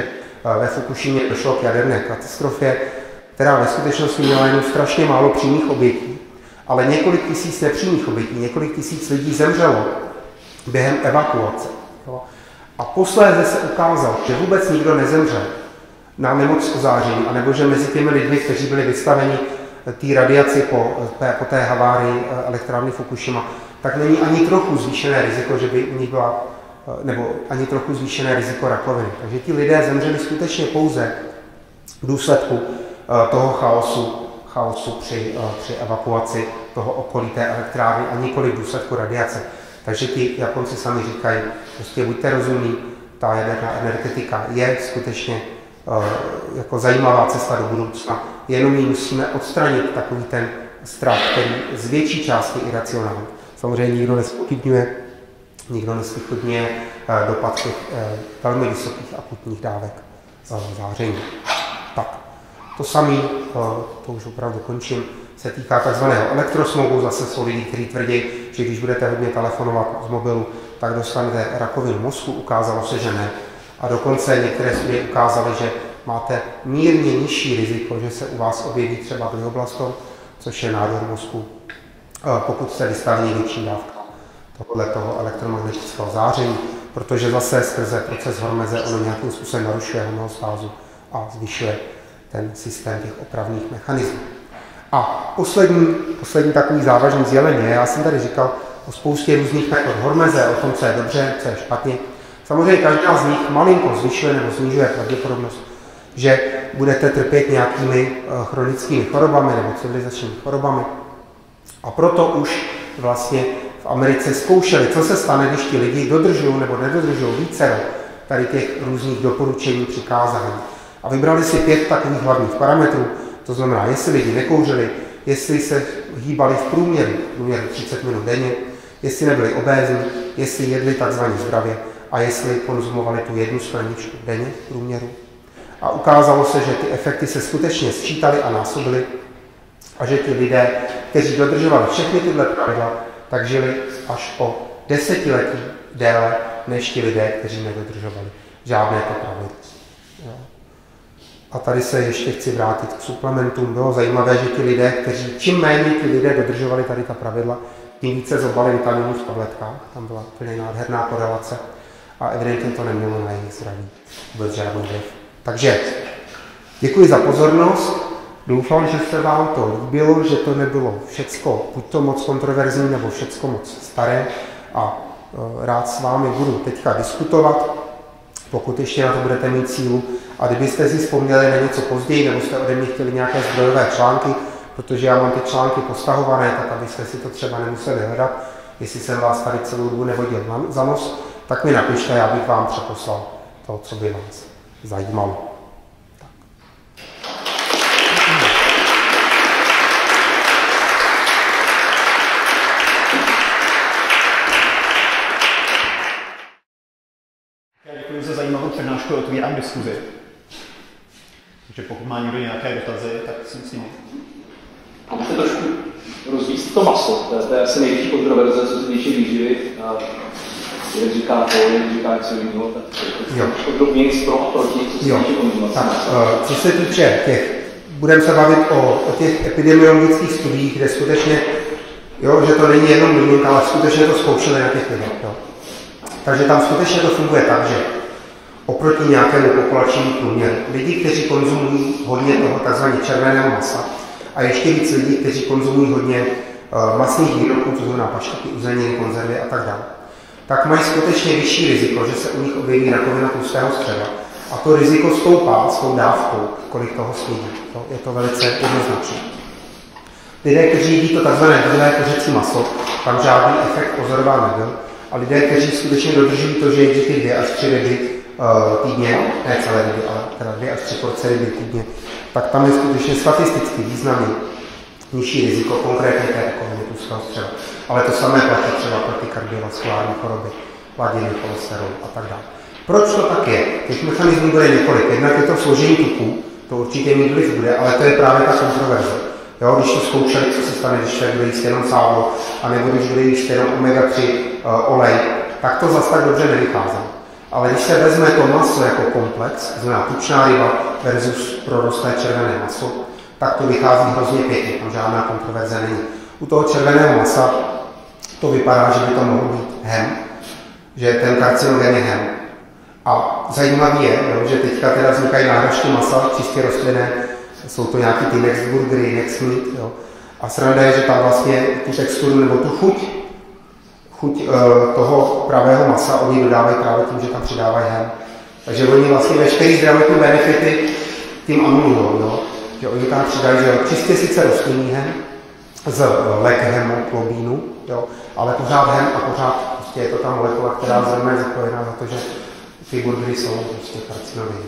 C: ve Fukushimě došlo k jaderné katastrofě, která ve skutečnosti měla jenom strašně málo přímých obětí, ale několik tisíc nepřímých obětí, několik tisíc lidí zemřelo během evakuace. A posléze se ukázalo, že vůbec nikdo nezemřel na nemoc ozáření, anebo že mezi těmi lidmi, kteří byli vystaveni té radiaci po, po té havárii elektrárny Fukushima, tak není ani trochu zvýšené riziko, že by u nich byla, nebo ani trochu zvýšené riziko rakoviny. Takže ti lidé zemřeli skutečně pouze v důsledku toho chaosu, chaosu při, při evakuaci toho okolí té elektrárny a nikoli v důsledku radiace. Takže ti Japonci sami říkají, prostě buďte rozumní, ta jaderná energetika je skutečně uh, jako zajímavá cesta do budoucna, jenom ji musíme odstranit takový ten strach, který z větší části je iracionální. Samozřejmě nikdo nezpochybňuje, nikdo nezpochybňuje uh, dopad těch uh, velmi vysokých akutních dávek uh, záření. Tak, to samé, uh, to už opravdu končím, se týká takzvaného elektrosmogu. Zase jsou lidi, kteří tvrdí, že když budete hodně telefonovat z mobilu, tak dostanete rakovinu mozku. Ukázalo se, že ne. A dokonce některé studie ukázaly, že máte mírně nižší riziko, že se u vás objeví třeba glioblastom, což je nádor mozku, pokud jste vystaveni větší dávkám tohoto elektromagnetického záření, protože zase skrze proces hormeze ono nějakým způsobem narušuje homeostázu a zvyšuje ten systém těch opravných mechanismů. A poslední, poslední takový závažný sdělení je, já jsem tady říkal o spoustě různých metod hormeze, o tom, co je dobře, co je špatně. Samozřejmě každá z nich malinko zvyšuje nebo snižuje pravděpodobnost, že budete trpět nějakými chronickými chorobami nebo civilizačními chorobami. A proto už vlastně v Americe zkoušeli, co se stane, když ti lidi dodržují nebo nedodržují více tady těch různých doporučení, přikázání. A vybrali si pět takových hlavních parametrů. To znamená, jestli lidi nekouřili, jestli se hýbali v průměru, v průměru třicet minut denně, jestli nebyli obézní, jestli jedli takzvaně zdravě a jestli konzumovali tu jednu skleničku denně v průměru. A ukázalo se, že ty efekty se skutečně sčítaly a násobily a že ti lidé, kteří dodržovali všechny tyhle pravidla, tak žili až o desetiletí déle než ti lidé, kteří nedodržovali žádné to pravidlo. A tady se ještě chci vrátit k suplementům. Bylo zajímavé, že ti lidé, kteří čím méně ti lidé dodržovali tady ta pravidla, tím více zobali vitaminů v tabletkách. Tam byla úplně nádherná korelace a evidentně to nemělo na jejich zdraví vůbec žádný vliv. Takže děkuji za pozornost. Doufám, že se vám to líbilo, že to nebylo všecko buď to moc kontroverzní, nebo všecko moc staré. A rád s vámi budu teďka diskutovat, pokud ještě na to budete mít sílu. A kdybyste si vzpomněli na něco později, nebo jste ode mě chtěli nějaké zdrojové články, protože já mám ty články postahované, tak abyste si to třeba nemuseli hledat, jestli jsem vás tady celou dobu nevodil za nos, tak mi napište, já bych vám přeposlal to, co by vás zajímalo.
A: Děkuji za zajímavou přednášku, otvírám diskuzi. Takže pokud má někdo nějaké dotazy, tak si myslím.
D: Můžete trošku rozvíct to maso, to je, to je asi největší kontroverze, co se týče výživy. Jeden říká to, jeden říká něco jiného, tak to je podrobněji pro a proti, co se jo. týče konzumace.
C: Tak, uh, co se týče těch, budeme se bavit o, o těch epidemiologických studiích, kde skutečně, jo, že to není jenom mluvník, ale skutečně to zkoušeli na těch lidech. Jo. Takže tam skutečně to funguje tak, že oproti nějakému populačnímu průměru. Lidi, kteří konzumují hodně toho tzv. Červeného masa a ještě víc lidí, kteří konzumují hodně uh, masných výrobků, to znamená pašteky, uzeniny, konzervy a tak dále, tak mají skutečně vyšší riziko, že se u nich objeví rakovina tlustého střeva. A to riziko stoupá s tou dávkou, kolik toho snídí. To je to velice jednoznačné. Lidé, kteří jedí to tzv. Bílé kuřecí maso, tam žádný efekt pozorován nebyl. A lidé, kteří skutečně dodržují to, že jedí ty dvě až tři ryby uh, týdně, ne celé ryby, ale teda dvě až tři porce ryby týdně, tak tam je skutečně statisticky významně nižší riziko, konkrétně té rakoviny tlustého střeva. Ale to samé platí třeba pro ty kardiovaskulární choroby, hladiny cholesterolu a tak dále. Proč to tak je? Těch mechanismů bude několik. Jednak je to složení tuků, to určitě mít vliv bude, ale to je právě ta kontroverze. Jo, když to zkoušeli, co se stane, když člověk bude jíst jenom sádlo, anebo když bude jíst jenom omega tři uh, olej, tak to zase tak dobře nevycházelo. Ale když se vezme to maso jako komplex, znamená tučná ryba versus prorostlé červené maso, tak to vychází hrozně pěkně, tam žádná kontroverze není. U toho červeného masa to vypadá, že by to mohl být hem, že ten karcinogen je hem. A zajímavé je, jo, že teďka teda vznikají náhražky masa, čistě rostlinné, jsou to nějaký ty next burgery, next meat, jo. A sranda je, že tam vlastně tu texturu nebo tu chuť, chuť e, toho pravého masa oni dodávají právě tím, že tam přidávají hem. Takže oni vlastně veškerý zdravotní benefity tím anulují, jo. Že oni tam přidají, že čistě sice rostlinný hem z leg-hemoglobínu, jo, ale pořád hem a pořád prostě je to ta molekula, která zrovna je zodpovědná za to, že ty burgery jsou prostě karcinogenní.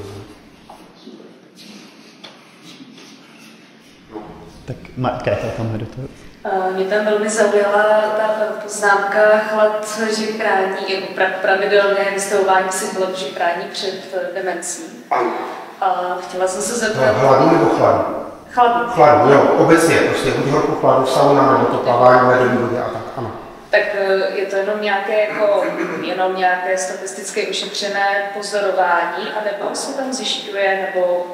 A: Tak Markéta tam do toho.
E: Mě tam velmi zaujala ta poznámka chlad žikrání, jako pravidelné vystavování si chlad žikrání před demencí.
C: Ano.
E: A chtěla jsem se zeptat...
C: No, hladu nebo chladu?
E: Chladu.
C: Chladu, jo, obecně, prostě buď horkou chladu, sauna, nebo to plavání, ledový vodě a tak, ano.
E: Tak je to jenom nějaké, jako, jenom nějaké statisticky vyšetřené pozorování, anebo se tam zjišťuje, nebo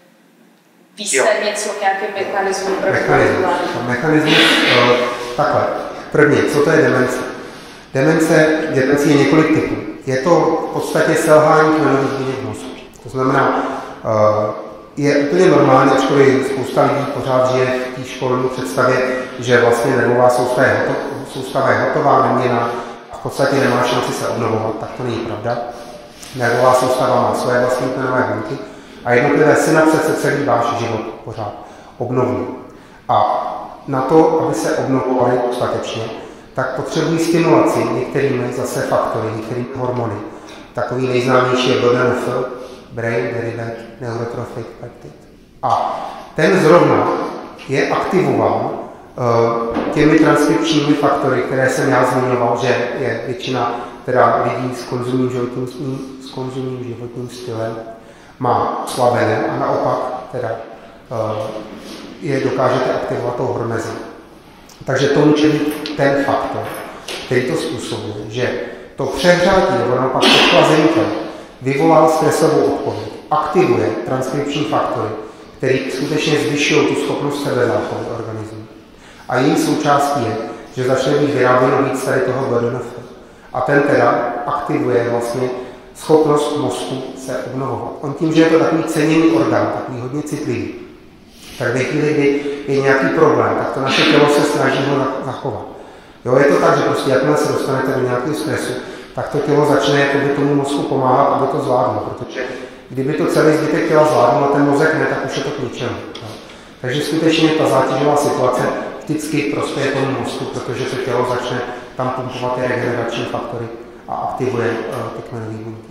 E: ví se něco o nějakém mechanismu pro
C: Mechanismus. Mechanismus, uh, takhle. První, co to je demence? Demence, demence je několik typů. Je to v podstatě selhání kmenových buněk mozku. To znamená, uh, je úplně normální, ačkoliv spousta lidí pořád žije v té školní představě, že vlastně nervová soustava je, hoto, soustava je hotová, neměná, a v podstatě nemá šanci se obnovovat, tak to není pravda. Nervová soustava má své vlastní kmenové buňky a jednotlivé synapse se celý váš život pořád obnovují. A na to, aby se obnovovaly dostatečně, tak potřebují stimulaci některými zase faktory, některými hormony. Takový nejznámější je B D N F, Brain Derived Neurotrophic Peptide. A ten zrovna je aktivován uh, těmi transkripčními faktory, které jsem já zmiňoval, že je většina teda lidí s konzumním životním, s konzumním životním stylem má slabené a naopak teda uh, je dokážete aktivovat tou hormezí. Takže to může být ten faktor, který to způsobuje, že to přehřátí nebo naopak ochlazení vyvolal stresovou odpověď, aktivuje transkripční faktory, které skutečně zvyšují tu schopnost sebezáchovy organismu. A její součástí je, že začne být vyráběno víc tady toho B D N F. A ten teda aktivuje vlastně schopnost mozku se obnovovat. On tím, že je to takový ceněný orgán, takový hodně citlivý, tak ve chvíli, kdy je nějaký problém, tak to naše tělo se snaží ho zachovat. Jo, je to tak, že prostě jakmile se dostanete do nějakého stresu, tak to tělo začne jakoby tomu mozku pomáhat, aby to zvládlo, protože kdyby to celý zbytek těla zvládlo a ten mozek ne, tak už je to k ničemu. Takže skutečně ta zátěžová situace vždycky prospěje tomu mozku, protože to tělo začne tam pumpovat ty regenerační faktory a aktivuje uh, ty kmenové buňky.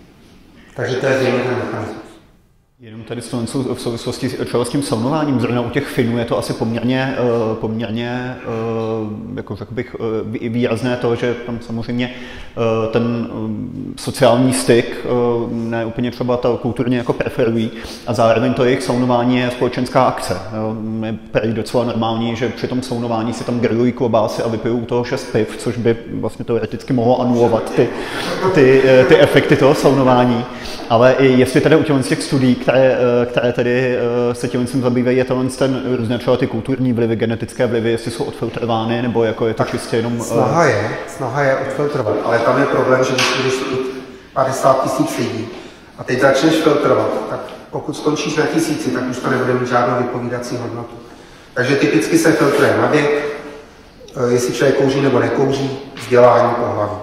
C: Takže to je zřejmě ten mechanismus.
A: Jenom tady v souvislosti s tím saunováním, zrovna u těch Finů je to asi poměrně, poměrně jako řekl bych, výrazné to, že tam samozřejmě ten sociální styk ne úplně třeba to kulturně jako preferují a zároveň to jejich saunování je společenská akce. Je prý docela normální, že při tom saunování si tam grilují klobásy a vypijou u toho šest piv, což by vlastně teoreticky mohlo anulovat ty, ty, ty efekty toho saunování. Ale i jestli tady u těch studií, které, které tedy se tím zabývají, je to ten různé třeba ty kulturní vlivy, genetické vlivy, jestli jsou odfiltrovány, nebo jako je to tak čistě jenom...
C: Snaha je, snaha je odfiltrovat, ale tam je problém, že když budeš mít padesát tisíc lidí a teď začneš filtrovat, tak pokud skončíš na tisíci, tak už to nebude mít žádnou vypovídací hodnotu. Takže typicky se filtruje na věk, jestli člověk kouří nebo nekouří, vzdělání, pohlaví.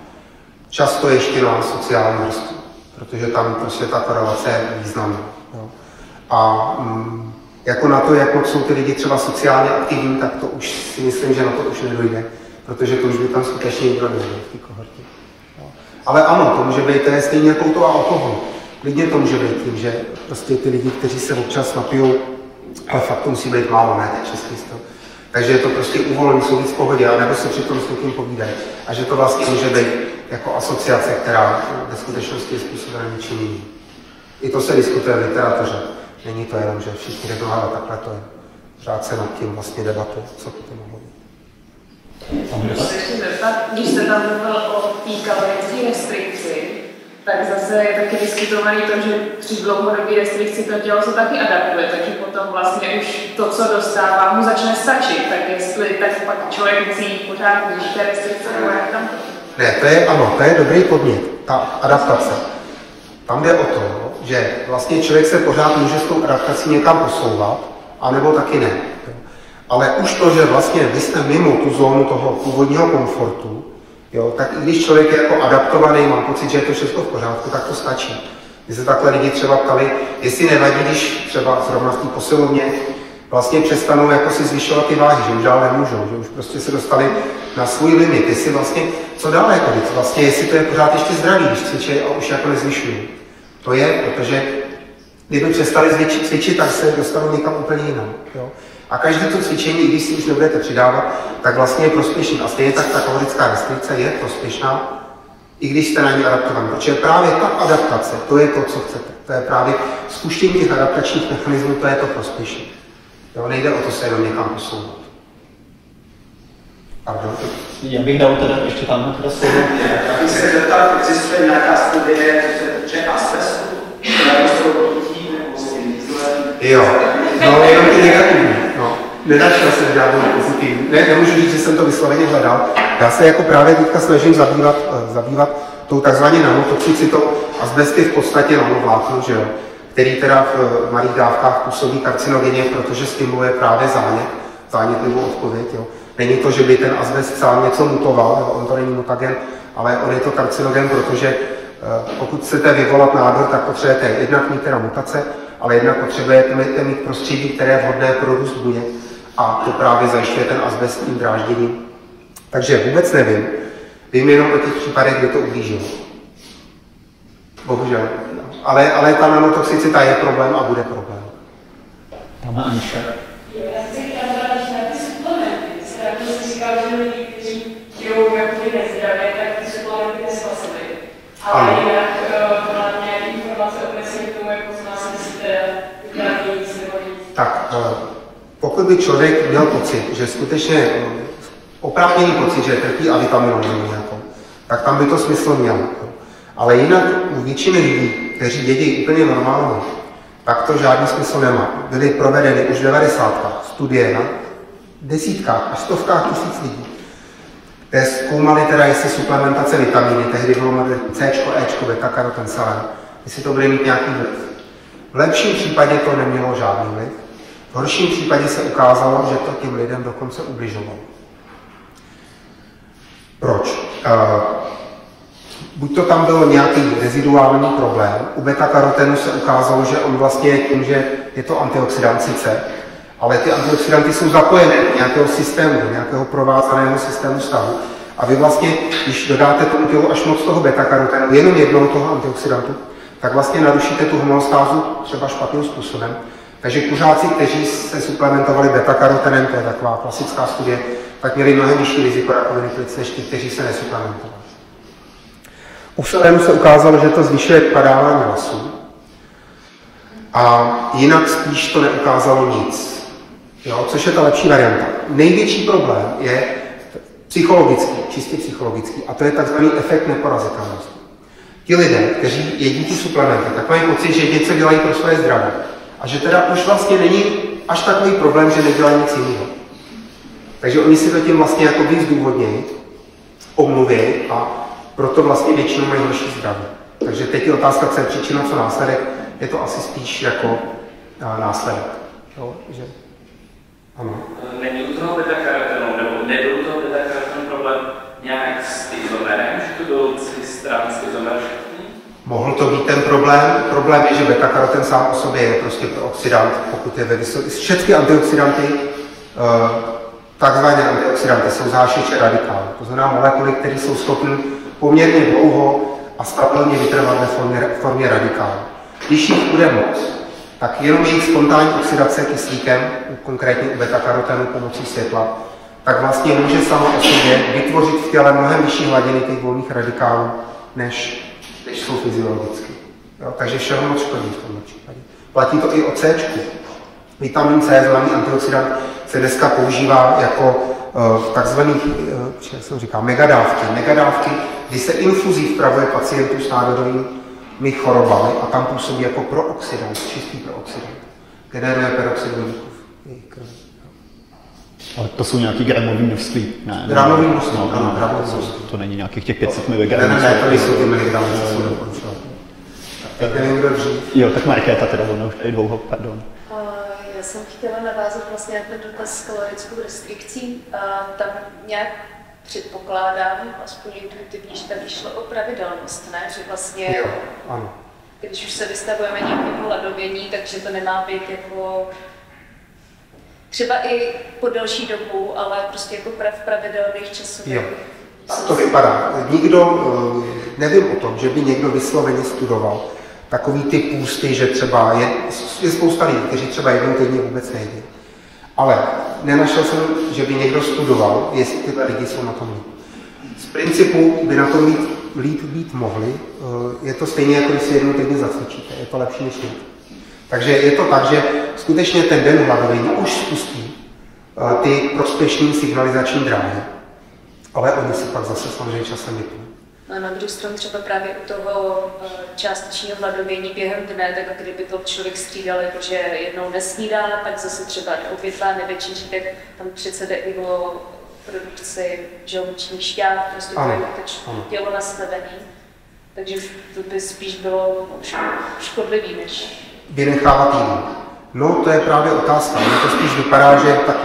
C: Často ještě na sociální vrstvu, protože tam prostě ta korelace je významná. Jo. A mm, jako na to, jak moc jsou ty lidi třeba sociálně aktivní, tak to už si myslím, že na to už nedojde, protože to už by tam skutečně nikdo nebyl v té kohortě. Ale ano, to může být, to je stejně jako to alkohol. Klidně to může být tím, že prostě ty lidi, kteří se občas napijou, ale fakt to musí být málo, ne, tak čistý styl. Takže je to prostě uvolení, jsou víc v pohodě, nebo se přitom s někým povídají. A že to vlastně může být jako asociace, která ve skutečnosti je způsobena něčím jiným. I to se diskutuje v literatuře. Není to jenom, že všichni řeknou, ale takhle to je. Řád se nad tím vlastně debatuje, co by to mohlo být.
E: Když jste tam mluvil o té kalorijské restrikci, tak zase je taky diskutovaný to, že při dlouhodobé restrikci to tělo se taky adaptuje, takže potom vlastně už to, co dostává, mu začne stačit. Tak jestli tak pak člověk musí pořád využít té restrikce, nebo jak tam to?
C: Ne, to je ano, to je dobrý podnět, ta adaptace. Tam jde o to, že vlastně člověk se pořád může s tou adaptací někam posouvat, anebo taky ne. Ale už to, že vlastně vy jste mimo tu zónu toho původního komfortu, jo, tak i když člověk je jako adaptovaný, má pocit, že je to všechno v pořádku, tak to stačí. Když se takhle lidi třeba ptali, jestli nevadí, když třeba zrovna v té posilovně vlastně přestanou jako si zvyšovat ty váhy, že už dál nemůžou, že už prostě se dostali na svůj limit, jestli vlastně, co dál jako víc, vlastně jestli to je pořád ještě zdravý, když cvičí a už jako nezvyšují. To je, protože kdyby přestali cvičit, cvičit, tak se dostanou někam úplně jinam. Jo? A každé to cvičení, i když si už nebudete přidávat, tak vlastně je prospěšný. A stejně tak ta kalorická restrikce je prospěšná, i když jste na ní adaptovaní. Protože právě ta adaptace, to je to, co chcete. To je právě spuštění těch adaptačních mechanismů, to je to prospěšné. Jo, nejde o to se jenom někam posouvat. Pardon?
A: Já bych dal teda ještě tam teda slovo.
F: Já bych se zeptal, existuje nějaká studie, co se týče asbestu?
C: Jo, no jenom ty negativní. No. Nenašel jsem žádnou pozitivní. Ne, nemůžu říct, že jsem to vysloveně hledal. Já se jako právě teďka snažím zabývat, uh, zabývat tou takzvaně nanotoxicitou. Asbest je v podstatě nanovlákno, že jo, který teda v uh, malých dávkách působí karcinogeně, protože stimuluje právě zánět, zánětlivou odpověď. Jo. Není to, že by ten asbest sám něco mutoval, jo, on to není mutagen, ale on je to karcinogen, protože uh, pokud chcete vyvolat nádor, tak potřebujete jednak mít teda mutace, ale jednak potřebujete mít prostředí, které je vhodné pro růst buněk a to právě zajišťuje ten asbest tím drážděním. Takže vůbec nevím. Vím jenom o těch případech, kde to ublížilo. Bohužel. Ale, ale ta nanotoxicita je problém a bude problém.
A: Máme Anička.
G: Já si chtěla když na ty suplementy. Já jsem si říkal, že lidi, kteří pijou jakoby nezdravě, tak ty suplementy nespasovaly. Ale jinak byla nějaké informace obecně k tomu, jako co nás myslíte, vykrátí nic nebo nic.
C: Tak, pokud by člověk měl pocit, že skutečně oprávněný pocit, že trpí avitaminózou nějakou, tak tam by to smysl mělo. Ale jinak u většiny lidí, kteří jedí úplně normálně, tak to žádný smysl nemá. Byly provedeny už v devadesátkách studie na desítkách až stovkách tisíc lidí, kde zkoumali teda, jestli suplementace vitamíny, tehdy bylo model C, E, beta-karoten, selen, jestli to bude mít nějaký vliv. V lepším případě to nemělo žádný vliv. V horším případě se ukázalo, že to těm lidem dokonce ubližovalo. Proč? Uh, buď to tam byl nějaký reziduální problém. U beta-karotenu se ukázalo, že on vlastně tím, že je to antioxidant sice, ale ty antioxidanty jsou zapojené do nějakého systému, do nějakého provázaného systému stavu. A vy vlastně, když dodáte tomu tělu až moc toho beta-karotenu, jenom jednoho toho antioxidantu, tak vlastně narušíte tu homeostázu třeba špatným způsobem. Takže kuřáci, kteří se suplementovali beta-karotenem, to je taková klasická studie, tak měli mnohem vyšší riziko rakoviny plic než ti, kteří se nesuplementovali. U selenu se ukázalo, že to zvyšuje padávání vlasů. A jinak spíš to neukázalo nic. Jo, což je ta lepší varianta. Největší problém je psychologický, čistě psychologický, a to je takzvaný efekt neporazitelnosti. Ti lidé, kteří jedí ty suplementy, tak mají pocit, že něco dělají pro své zdraví. A že teda už vlastně není až takový problém, že nedělají nic jiného. Takže oni si to tím vlastně jako víc důvodnějí, omluví a proto vlastně většinou mají horší zdraví. Takže teď je otázka, co je příčina, co následek, je to asi spíš jako a, následek. Jo, že... Ano.
H: Není u toho beta-karotenu, nebo nebyl u toho beta-karotenu problém nějak s izomerem, že to byl cistránský izomer?
C: Mohl to být ten problém. Problém je, že beta-karoten sám o sobě je prostě prooxidant, pokud je ve vysoké. Všechny antioxidanty, takzvané antioxidanty, jsou zášeče radikálů. To znamená molekuly, které jsou schopny poměrně dlouho a stabilně vytrvat ve formě, formě radikálů. Když jich bude moc, tak jenom jejich spontánní oxidace kyslíkem, konkrétně u beta-karotenu pomocí světla, tak vlastně může sama o sobě vytvořit v těle mnohem vyšší hladiny těch volných radikálů, než, než jsou fyziologicky. Jo? Takže všeho moc škodí v tomto případě. Platí to i o C. Vitamin C, zvaný antioxidant, se dneska používá jako uh, takzvaných, uh, jak jsem říkal, megadávky. Megadávky, kdy se infuzí vpravuje pacientů s nádorovým my chorobami a tam působí jako prooxidant, čistý prooxidant. Generuje peroxid vodíku v jejich krvi.
A: Ale to jsou nějaký gramový množství. Ne,
C: gramový množství,
A: no,
C: ano,
A: no,
C: gramový množství.
A: To není nějakých těch pět set miligramů.
C: Ne, ne, ne, to nejsou ty miligramy, co jsou doporučovat. Tak nevím, kdo dřív.
A: Jo, tak Markéta teda, ono už tady dlouho, pardon.
E: Uh, já jsem chtěla navázat vlastně na ten dotaz s kalorickou restrikcí. Uh, tam nějak předpokládám, aspoň intuitivně, že tady šlo o pravidelnost, ne? Že vlastně,
C: jo, ano.
E: Když už se vystavujeme nějakému hladovění, takže to nemá být jako třeba i po delší dobu, ale prostě jako v pravidelných časových.
C: Jo. To vypadá. Nikdo, nevím o tom, že by někdo vysloveně studoval takový ty půsty, že třeba je, je spousta lidí, kteří třeba jednou týdně vůbec nejedí. Ale nenašel jsem, že by někdo studoval, jestli tyhle lidi jsou na tom líp. Z principu by na tom líp, líp být mohli. Je to stejně, jako když si jednou týdně zacvičíte. Je to lepší než nic. Takže je to tak, že skutečně ten den hladovění už spustí ty prospěšné signalizační dráhy. Ale oni si pak zase samozřejmě časem vypnou.
E: A na druhou stranu třeba právě u toho částečního hladovění během dne, tak kdyby to člověk střídal, jakože jednou nesnídá, tak zase třeba neobědvá, nevečeří, tak tam přece jde i o produkci žaludečních šťáv, prostě to je tělo nastavený. Takže to by spíš bylo škodlivý než...
C: Vynechávat jídlo. No, to je právě otázka. Mně to spíš vypadá, že takhle.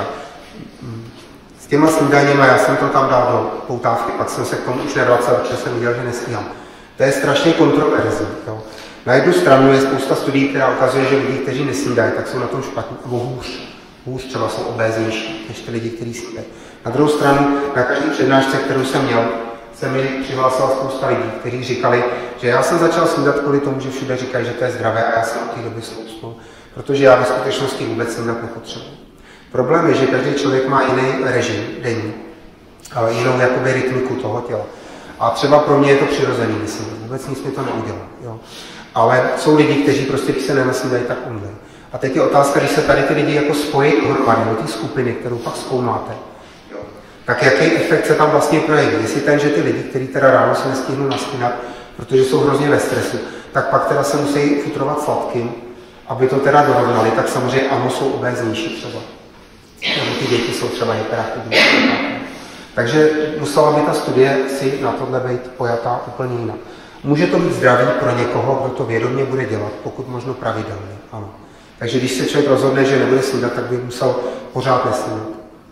C: S těma snídaněma, já jsem to tam dal do poutávky, pak jsem se k tomu už nevracel, protože jsem viděl, že nesnídám. To je strašně kontroverzní. Jo. Na jednu stranu je spousta studií, která ukazuje, že lidi, kteří nesnídají, tak jsou na tom špatně, nebo hůř. Hůř třeba jsou obéznější než ty lidi, kteří snídají. Na druhou stranu, na každý přednášce, kterou jsem měl, se mi přihlásila spousta lidí, kteří říkali, že já jsem začal snídat kvůli tomu, že všude říkají, že to je zdravé a já jsem od té doby sloustnul, protože já ve skutečnosti vůbec snídat nepotřebuji. Problém je, že každý člověk má jiný režim denní, jinou jakoby rytmiku toho těla. A třeba pro mě je to přirozený, myslím, vůbec nic mi to neudělá. Jo. Ale jsou lidi, kteří prostě, když se nenasnídají, tak umřou. A teď je otázka, když se tady ty lidi jako spojí dohromady do té skupiny, kterou pak zkoumáte, jo. Tak jaký efekt se tam vlastně projeví? Jestli ten, že ty lidi, kteří teda ráno se nestihnou nasnídat, protože jsou hrozně ve stresu, tak pak teda se musí futrovat sladkým, aby to teda dorovnali, tak samozřejmě ano, jsou obéznější třeba. Nebo ty děti jsou třeba hyperaktivní. Takže musela by ta studie si na tohle být pojatá úplně jinak. Může to být zdravý pro někoho, kdo to vědomě bude dělat, pokud možno pravidelně. Ano. Takže když se člověk rozhodne, že nebude snídat, tak by musel pořád nesnídat.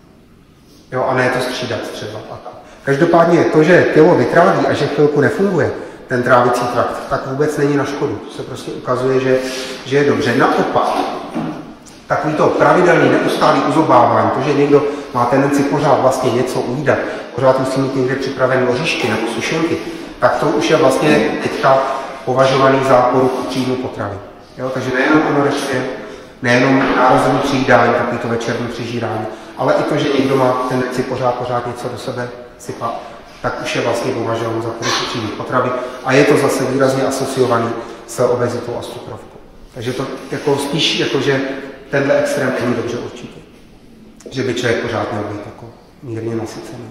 C: Jo, a ne to střídat třeba. Každopádně to, že tělo vytráví a že chvilku nefunguje, ten trávicí trakt, tak vůbec není na škodu. To se prostě ukazuje, že, že je dobře. Naopak, takový to pravidelný, neustálý uzobávání, to, že někdo má tendenci pořád vlastně něco ujídat, pořád musí mít někde připravené ložišky nebo sušenky, tak to už je vlastně teďka považovaný za poruchu příjmu potravy. Jo, takže nejenom anorexie, nejenom nárazový přijídání, takový to večerní přižírání, ale i to, že někdo má tendenci pořád, pořád něco do sebe sypat, tak už je vlastně považovaný za poruchu příjmu potravy a je to zase výrazně asociovaný s obezitou a s cukrovkou. Takže to jako spíš jako, že tenhle extrém není dobře určitě. Že by člověk pořád měl být jako mírně nasycený.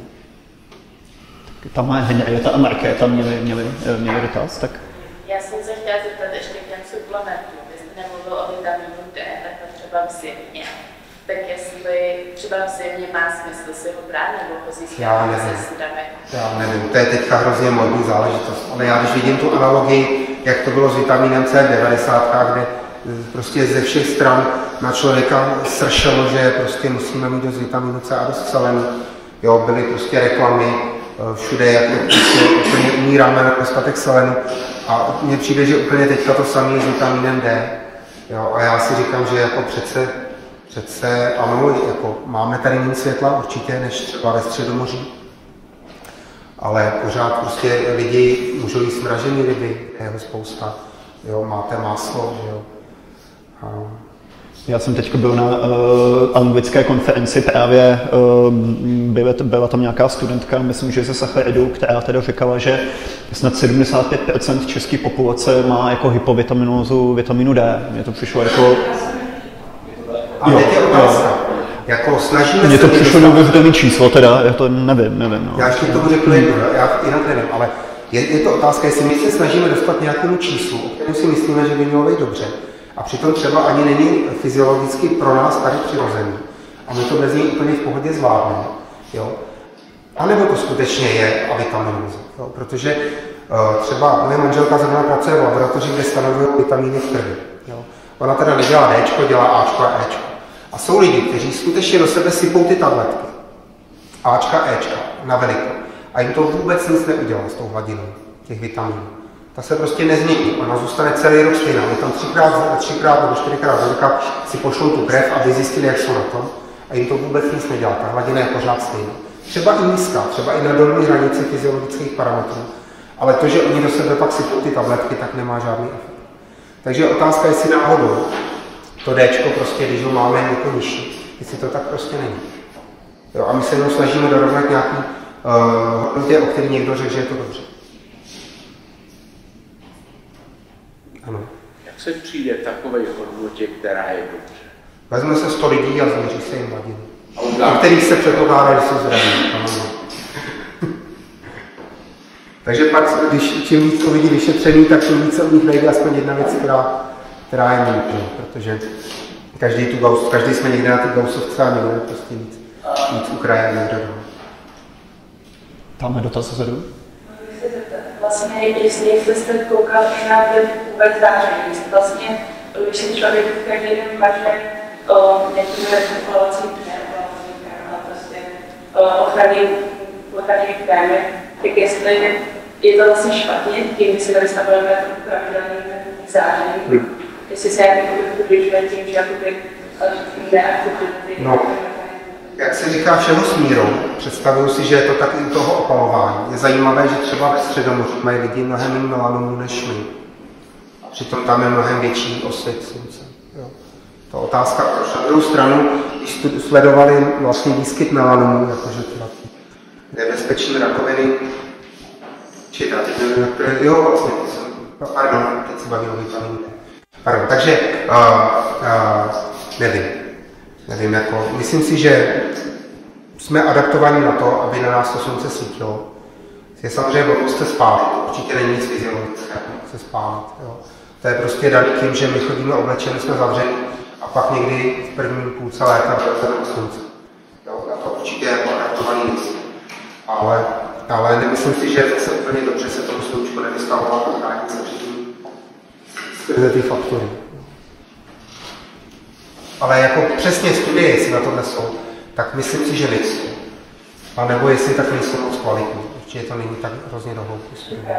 A: Tam má Henrieta a Markéta měli, měli, měli dotaz, tak...
I: Já jsem se chtěla zeptat ještě k těm suplementům. Vy jste nemluvil o vitamínu D, tak třeba v zimě. Tak jestli třeba v zimě má smysl si ho brát, nebo ho získat se stravy? Já
C: nevím, to je teďka hrozně modní záležitost. Ale já když vidím tu analogii, jak to bylo s vitamínem C v devadesátkách, kde prostě ze všech stran na člověka sršelo, že prostě musíme mít dost vitamínu C a dost selenu. Jo, byly prostě reklamy všude, jak prostě úplně umíráme na dostatek selenu. A mně přijde, že úplně teďka to samé s vitamínem D. Jo, a já si říkám, že jako přece, přece ano, jako máme tady méně světla určitě, než třeba ve Středomoří. Ale pořád prostě lidi můžou jíst smražené ryby, je ho spousta. Jo, máte máslo, že jo.
A: Já jsem teď byl na uh, anglické konferenci, právě uh, byla, byla tam nějaká studentka, myslím, že ze Sacharidu, která teda říkala, že snad sedmdesát pět procent české populace má jako hypovitaminózu vitaminu D. Mně to přišlo jako...
C: A teď je otázka. Jako snažíme
A: Mně to přišlo neuvěřitelné číslo, teda, já to nevím, nevím. No.
C: Já ještě k tomu řeknu jedno, já jinak nevím, ale Je, je to otázka, jestli my se snažíme dostat nějakému číslu, o kterém si myslíme, že by mělo být dobře. A přitom třeba ani není fyziologicky pro nás tady přirozený. A my to bez něj úplně v pohodě zvládneme. Jo? A nebo to skutečně je avitaminóza. Protože uh, třeba moje manželka zrovna pracuje v laboratoři, kde stanovují vitamíny v krvi. Jo? Ona teda nedělá Dčko, dělá Ačko a Ečko. A jsou lidi, kteří skutečně do sebe sypou ty tabletky. Ačka, Ečka, na veliko. A jim to vůbec nic neudělá s tou hladinou těch vitaminů. Ta se prostě nezmění. Ona zůstane celý rok stejná. My tam třikrát, třikrát nebo čtyřikrát do roka si pošlou tu krev, aby zjistili, jak jsou na tom. A jim to vůbec nic nedělá. Ta hladina je pořád stejná. Třeba i nízká, třeba i na dolní hranici fyziologických parametrů. Ale to, že oni do sebe pak sypou ty tabletky, tak nemá žádný efekt. Takže otázka, jestli náhodou to Dčko prostě, když ho máme jako nižší, jestli to tak prostě není. Jo, a my se jenom snažíme dorovnat nějaký uh, hodnotě, o který někdo řekl, že je to dobře. Ano.
J: Jak se přijde takové hodnotě, která je dobře?
C: Vezme se sto lidí a změří se jim hladinu. O kterých se předpokládá, že jsou zdraví. Takže pak, když čím víc to lidí vyšetřený, tak tím více u nich najde aspoň jedna věc, která, která je mít, protože každý, tu gaus, každý jsme někde na ty gausovce a někde prostě víc, víc ukraje někde.
A: Tam je dotaz zezadu.
G: Vlastně, jestli, jestli jste koukal na web vůbec záření, jestli vlastně, když si člověk každý den maže o některé populací, prostě ochrany, ochrany krémy, tak jestli je to vlastně špatně, tím si nevystavujeme pravidelný záření, jestli se jak udržuje tím, že jakoby neaktivity.
C: No, jak se říká, všeho s mírou. Představuju si, že je to tak i u toho opalování. Je zajímavé, že třeba ve Středomoří mají lidi mnohem méně melanomů než my. Přitom tam je mnohem větší osvit slunce. Jo. To otázka proč. Na druhou stranu, když sledovali vlastně výskyt melanomů, jakože třeba nebezpečné rakoviny, či tady, jo, vlastně, pardon, teď se bavím o vitamínu. Pardon, takže, uh, uh, nevím. Nevím, jako, myslím si, že jsme adaptovaní na to, aby na nás to slunce svítilo. Je samozřejmě blbost se spálit, určitě není nic fyziologického se spálit. Jo. To je prostě daný tím, že my chodíme oblečeni, jsme zavřeni a pak někdy v první půlce léta vylezeme na slunce. Jo, na to určitě je adaptovaný nic. Ale, ale nemyslím si, že je zase úplně dobře se tomu sluníčku nevystavovat a chránit se před tím skrze ty faktory. Ale jako přesně studie, jestli na tohle jsou, tak myslím si, že nejsou. A nebo jestli tak nejsou moc kvalitní. Určitě to není tak hrozně dohloubky studie.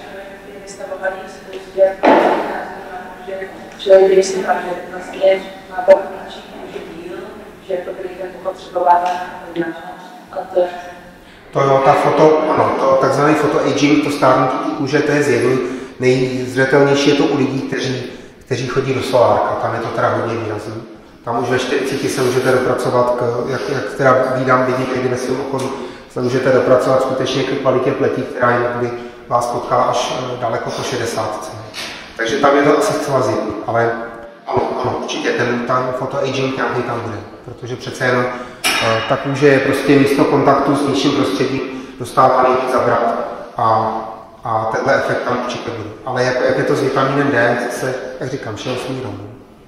G: Člověk, když si tam, že vlastně má pochopnější kůže díl, že to byli ten potřebována a to je...
C: To jo, ta foto, ano, to takzvaný photoaging, to stárnutí kůže, to je zjevný. Nejzřetelnější je to u lidí, kteří, kteří chodí do solárka, tam je to teda hodně výrazný. Tam už ve čtyřiceti se můžete dopracovat, k, jak, jak teda vídám vidím někdy ve svém okolí, se můžete dopracovat skutečně k kvalitě pletí, která jinak by vás potká až daleko po šedesátce. Takže tam je to asi zcela zjevný, ale ano, ano, určitě ten, ten photoaging nějaký tam bude, protože přece jenom uh, ta kůže je prostě místo kontaktu s vnějším prostředím, dostává nejvíc zabrat a, a tenhle efekt tam určitě bude. Ale jak, jak je to s vitamínem D, se, jak říkám, šel s mírou.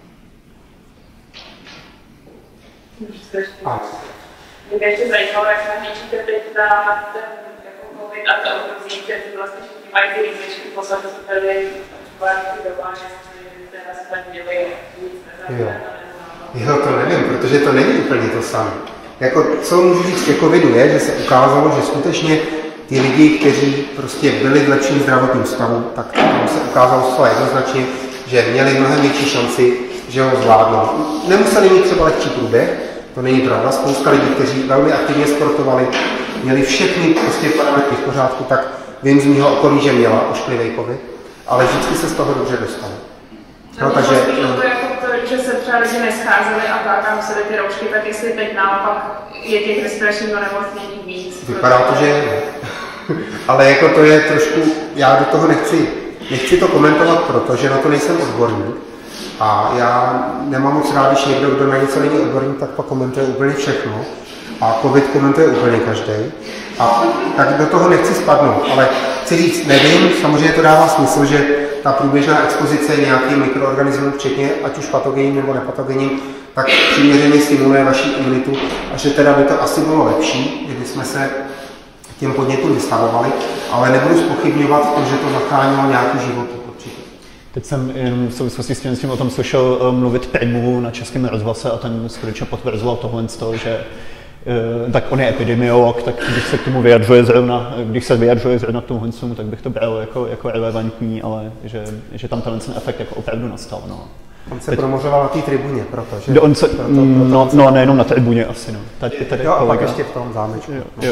G: Mě ještě zajímalo, jak se měníte teď na ten covid a to ohrozí, že ty vlastně všichni mají ty rizničky, posledně se tady varky doba, že teda se tam dělají nic nezapět.
C: Jo, to nevím, protože to není úplně to samé. Jako, co můžu říct ke covidu je, že se ukázalo, že skutečně ty lidi, kteří prostě byli v lepším zdravotním stavu, tak tam se ukázalo zcela jednoznačně, že měli mnohem větší šanci, že ho zvládnou. Nemuseli mít třeba lehčí průběh, to není pravda. Spousta lidí, kteří velmi aktivně sportovali, měli všechny prostě parametry v pořádku, tak vím z mého okolí, že měla ošklivý covid, ale vždycky se z toho dobře dostali.
G: No, takže to jako to, že se třeba lidi nescházeli a tak a museli ty roušky, tak jestli teď naopak je těch respiračních onemocnění víc.
C: Vypadá to, že je. Ale jako to je trošku, já do toho nechci, nechci to komentovat, protože na to nejsem odborník. A já nemám moc rád, když někdo, kdo na něco není odborník, tak pak komentuje úplně všechno. a covid komentuje úplně každý. A tak do toho nechci spadnout, ale chci říct, nevím, samozřejmě to dává smysl, že ta průběžná expozice nějakým mikroorganismům, včetně ať už patogenním nebo nepatogenním, tak přiměřeně stimuluje vaši imunitu a že teda by to asi bylo lepší, kdyby jsme se těm podnětům vystavovali, ale nebudu zpochybňovat to, že to zachránilo nějaký životy určitě.
A: Teď jsem jen v souvislosti s tím, s tím o tom slyšel uh, mluvit Primu na Českém rozhlase a ten skutečně potvrzoval tohle z toho, že uh, tak on je epidemiolog, tak když se k tomu vyjadřuje zrovna, když se vyjadřuje zrovna k tomu Honcomu, tak bych to bral jako, jako relevantní, ale že, že tam ten efekt jako opravdu nastal. No.
C: On se Teď... promořoval na té tribuně, protože...
A: Do on se, proto, proto no, proto no, nejenom na tribuně asi, no. Tady, tady
C: jo, a pak ještě v tom zámečku.
A: Jo, jo.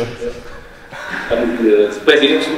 D: To je zjednodušení,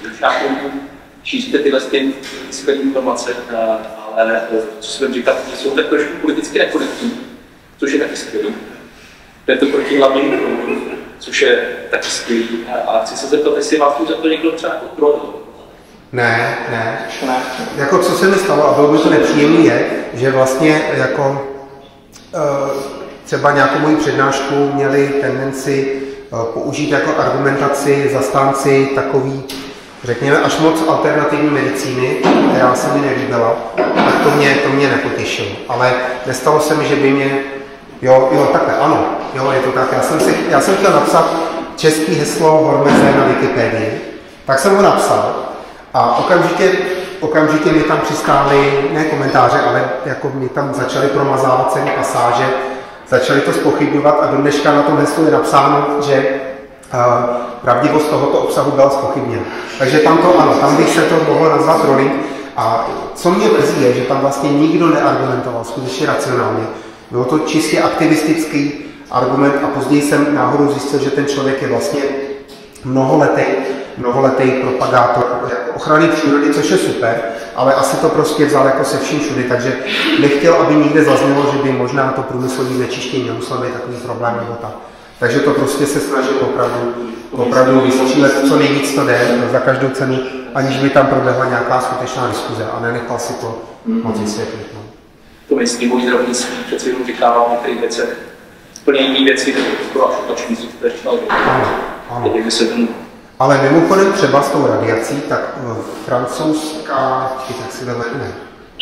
D: šíříte tyhle ty skvělé informace, ale co si budeme říkat, že jsou tak trošku politicky nekorektní, což je taky skvělý. To je to proti hlavnímu proudu, což je taky skvělý. A chci se zeptat, jestli vás tu za to někdo třeba kontroluje.
C: Ne, ne. ne. Jako co se mi stalo, a bylo mi to nepříjemné, je, že vlastně jako uh, třeba nějakou moji přednášku měli tendenci použít jako argumentaci zastánci takový, řekněme, až moc alternativní medicíny, která se mi nelíbila, tak to mě, to mě nepotěšilo. Ale nestalo se mi, že by mě, jo, jo, takhle, ano, jo, je to tak. Já jsem, si, já jsem chtěl napsat český heslo Hormeze na Wikipedii, tak jsem ho napsal a okamžitě, okamžitě mi tam přistály, ne komentáře, ale jako mi tam začaly promazávat celé pasáže, začali to zpochybňovat a do dneška na tom heslu je napsáno, že uh, pravdivost tohoto obsahu byla zpochybněna. Takže tam to ano, tam bych se to mohlo nazvat trolling. A co mě mrzí je, že tam vlastně nikdo neargumentoval skutečně racionálně. Bylo to čistě aktivistický argument a později jsem náhodou zjistil, že ten člověk je vlastně mnoholetý, mnoholetý propagátor ochrany přírody, což je super, ale asi to prostě vzal jako se vším všudy, takže nechtěl, aby nikde zaznělo, že by možná to průmyslové znečištění nemuselo být takový problém nebo tak. Takže to prostě se snažil opravdu, opravdu vystřílet co nejvíc to jde za každou cenu, aniž by tam proběhla nějaká skutečná diskuze a nenechal si to moc vysvětlit. No.
D: To myslím, můj zdravotnictví přece jenom říkávám v některých věcech. Úplně jiný věci, to je skoro až otočný, co to říkal.
C: Ano, ano. Ale mimochodem třeba s tou radiací, tak francouzská, tak si vedle ne.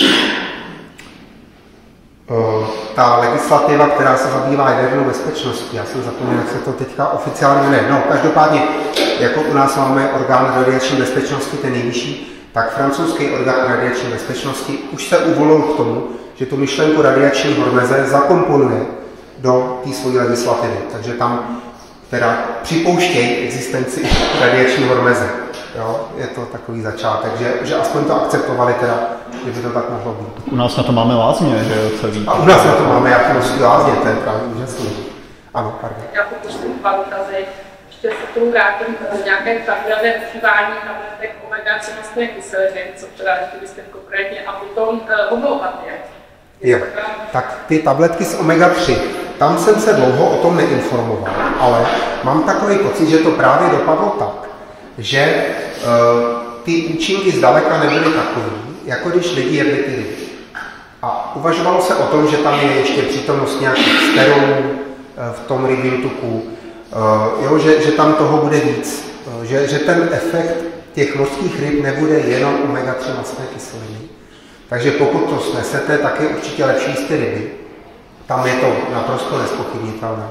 C: Ta legislativa, která se zabývá jadernou bezpečností, já jsem zapomněl, jak se to teďka oficiálně ne. No, každopádně, jako u nás máme orgán radiační bezpečnosti, ten nejvyšší, tak francouzský orgán radiační bezpečnosti už se uvolil k tomu, že tu myšlenku radiační hormeze zakomponuje do té své legislativy. Takže tam teda připouštějí existenci radiační hormeze. Jo? Je to takový začátek, že, že aspoň to akceptovali teda, že by to tak mohlo být.
A: U nás na to máme lázně, že jo, celý.
C: A u nás na to máme jak množství lázně, to je právě úžasný. Ano, pardon.
G: Já pokusím dva dotazy. Ještě se tomu vrátím z nějaké pravidelné užívání tabletek omega tři mastné kyseliny, co teda byste konkrétně, a potom homeopatie.
C: Jo, tak ty tabletky z omega tři, tam jsem se dlouho o tom neinformoval, ale mám takový pocit, že to právě dopadlo tak, že uh, ty účinky zdaleka nebyly takový, jako když lidi jedli ty ryby. A uvažovalo se o tom, že tam je ještě přítomnost nějakých sterolů uh, v tom rybím tuku, uh, jo, že, že tam toho bude víc, uh, že, že ten efekt těch mořských ryb nebude jenom omega tři mastné kyseliny. Takže pokud to snesete, tak je určitě lepší z ty ryby. Tam je to naprosto nezpochybnitelné.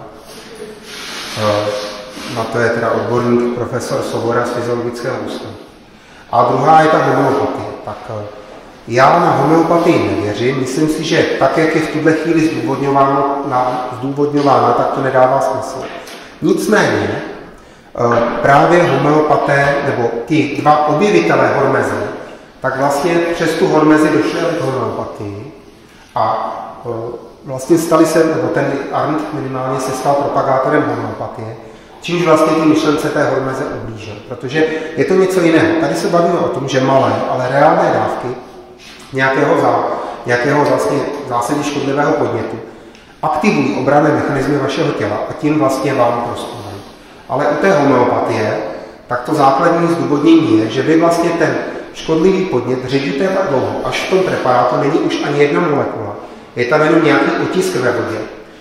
C: Na to je teda odborník profesor Sobora z Fyziologického ústavu. A druhá je ta homeopatie. Tak já na homeopatii nevěřím. Myslím si, že tak, jak je v tuhle chvíli zdůvodňována, zdůvodňována tak to nedává smysl. Nicméně právě homeopaté, nebo ti dva objevitelé hormeze, tak vlastně přes tu hormezi došli k homeopatii a vlastně stali se, nebo ten Arndt minimálně se stal propagátorem homeopatie, čímž vlastně ty myšlence té hormeze ublížil, protože je to něco jiného. Tady se bavíme o tom, že malé, ale reálné dávky nějakého, zá, nějakého vlastně zásadně škodlivého podnětu aktivují obranné mechanismy vašeho těla a tím vlastně vám prospívají. Ale u té homeopatie, tak to základní zdůvodnění je, že vy vlastně ten škodlivý podnět ředíte tak dlouho, až v tom preparátu není už ani jedna molekula. Je tam jenom nějaký otisk ve vodě.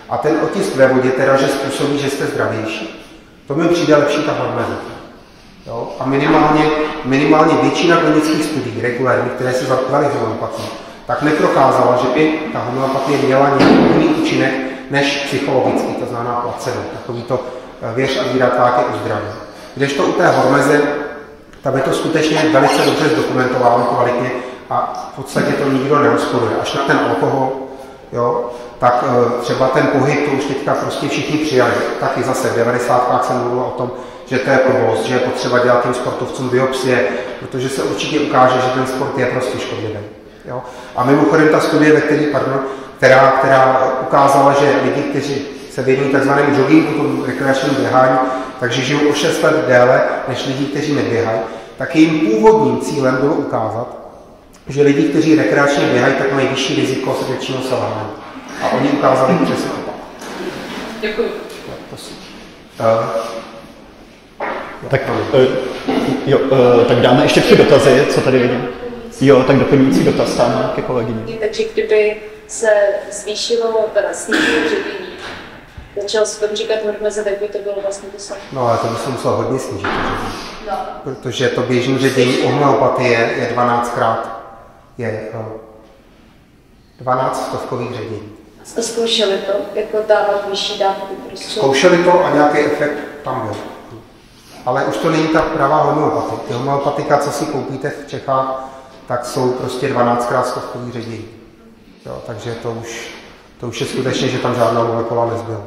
C: A ten otisk ve vodě teda, že způsobí, že jste zdravější, to mi přijde lepší ta hormeze. Jo? A minimálně, minimálně většina klinických studií regulárních, které se zabývaly homeopatií, tak neprokázala, že by ta homeopatie měla nějaký jiný účinek než psychologický, to znamená placebo. Takový to věř a víra tak je uzdraví. Kdežto u té hormeze, tam je to skutečně velice dobře zdokumentováno kvalitně a v podstatě to nikdo nerozporuje. Až na ten alkohol, jo, tak třeba ten pohyb, to už teďka prostě všichni přijali. Taky zase v devadesátkách jsem mluvil o tom, že to je blbost, že je potřeba dělat těm sportovcům biopsie, protože se určitě ukáže, že ten sport je prostě škodlivý. Jo? A mimochodem ta studie, ve který, pardon, která, která ukázala, že lidi, kteří se věnují takzvanému joggingu, tomu rekreačnímu běhání, takže žijou o šest let déle než lidi, kteří neběhají, tak jejím původním cílem bylo ukázat, že lidi, kteří rekreačně běhají, tak mají vyšší riziko srdečního selhání. A oni ukázali přesně opak.
G: Děkuji.
C: Uh,
A: tak, uh, jo, uh, tak dáme ještě tři dotazy, co tady vidím. Jo, tak doplňující dotaz tam ke kolegyni.
E: Takže kdyby se zvýšilo, teda snížilo dřevění, začal se tomu říkat hormeze, tak by to bylo vlastně to samé.
C: No ale to by se muselo hodně snížit.
E: No.
C: Protože to běžný ředění u homeopatie je dvanáctkrát, je dvanáct stovkových ředění.
E: Jste zkoušeli to, jako dávat vyšší dávky prostě?
C: Zkoušeli to a nějaký efekt tam byl. Ale už to není ta pravá homeopatie. Ty homeopatika, co si koupíte v Čechách, tak jsou prostě dvanáctkrát stovkový ředění. Jo, takže to už, to už je skutečně, že tam žádná molekula nezbyla.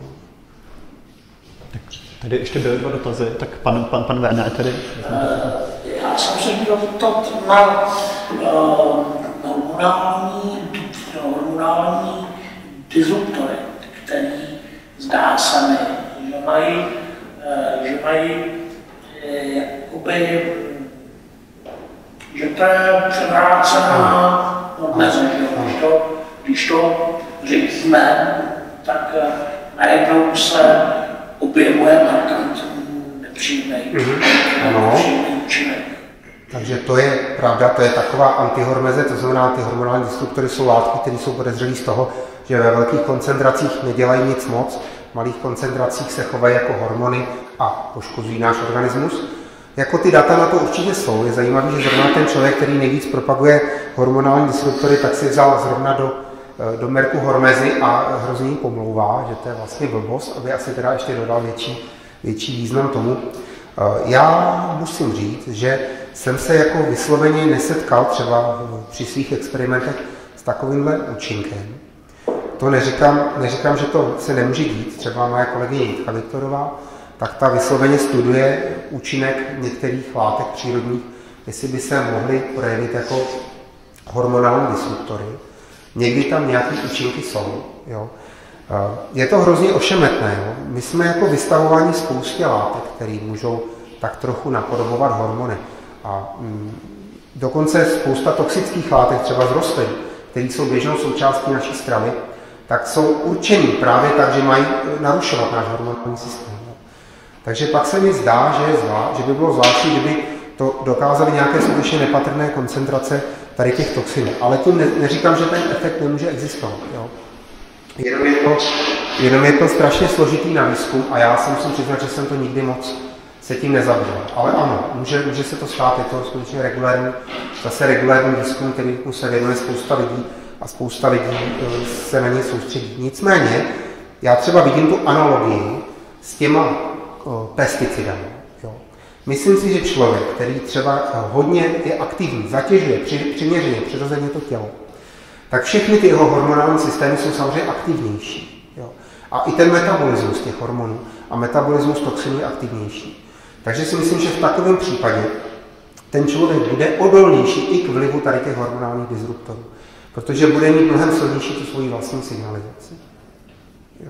A: Tak tady ještě byly dva dotazy, tak pan, pan, pan Werner tady.
K: Já jsem se chtěl zeptat na uh, hormonální, hormonální disruptory, který zdá se mi, že mají, uh, že mají uh, jakoby, že to je převrácená hormeze, že když to, když to řídíme, tak uh, najednou se objevuje markantní nepříjemný účinek.
C: Takže to je pravda, to je taková antihormeze, to znamená, ty hormonální disruptory jsou látky, které jsou podezřelé z toho, že ve velkých koncentracích nedělají nic moc, v malých koncentracích se chovají jako hormony a poškozují náš organismus. Jako ty data na to určitě jsou. Je zajímavé, že zrovna ten člověk, který nejvíc propaguje hormonální disruptory, tak si vzal zrovna do, do merku hormezy a hrozně jí pomlouvá, že to je vlastně blbost, aby asi teda ještě dodal větší, větší význam tomu. Já musím říct, že jsem se jako vysloveně nesetkal třeba při svých experimentech s takovýmhle účinkem. To neříkám, neříkám, že to se nemůže dít. Třeba moje kolegyně Jitka Viktorová, tak ta vysloveně studuje účinek některých látek přírodních, jestli by se mohly projevit jako hormonální disruptory. Někdy tam nějaké účinky jsou. Jo. Je to hrozně ošemetné. Jo. My jsme jako vystavováni spoustě látek, které můžou tak trochu napodobovat hormony. A mm, dokonce spousta toxických látek, třeba z rostlin, které jsou běžnou součástí naší stravy, tak jsou určený právě tak, že mají narušovat náš hormonální systém. Jo. Takže pak se mi zdá, že, je zvá, že by bylo zvláštní, kdyby to dokázaly nějaké skutečně nepatrné koncentrace tady těch toxinů. Ale tím ne, neříkám, že ten efekt nemůže existovat. Jo. Jenom, je to, jenom je to strašně složitý na výzkum a já si musím přiznat, že jsem to nikdy moc se tím nezabýval. Ale ano, může, může se to stát, je to skutečně regulární, zase regulární výzkum, který se věnuje spousta lidí a spousta lidí se na něj soustředí. Nicméně, já třeba vidím tu analogii s těma o, pesticidami. Jo. Myslím si, že člověk, který třeba hodně je aktivní, zatěžuje při, přiměřeně, přirozeně to tělo, tak všechny ty jeho hormonální systémy jsou samozřejmě aktivnější. Jo. A i ten metabolismus těch hormonů a metabolismus toxinů je aktivnější. Takže si myslím, že v takovém případě ten člověk bude odolnější i k vlivu tady těch hormonálních disruptorů, protože bude mít mnohem silnější tu svoji vlastní signalizaci. Jo.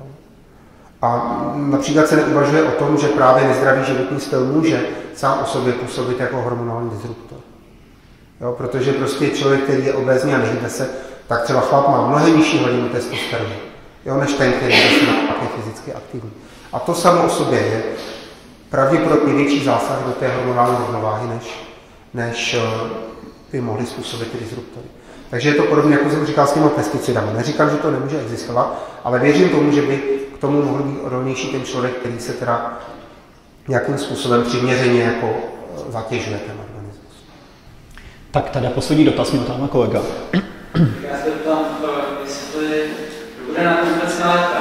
C: A například se neuvažuje o tom, že právě nezdravý životní styl může sám o sobě působit jako hormonální disruptor. Jo, protože prostě člověk, který je obézní a nehybe se, tak třeba chlap má mnohem nižší hladinu testosteronu, jo, než ten, který je fyzicky aktivní. A to samo o sobě je pravděpodobně větší zásah do té hormonální rovnováhy, než, než by mohly způsobit ty disruptory. Takže je to podobné, jako jsem říkal s těmi pesticidami. Neříkám, že to nemůže existovat, ale věřím tomu, že by k tomu mohl být odolnější ten člověk, který se teda nějakým způsobem přiměřeně jako zatěžuje ten organismus.
A: Tak tady poslední dotaz, měl tam kolega.
L: Já se ptám, jestli bude na tom vůbec lépe.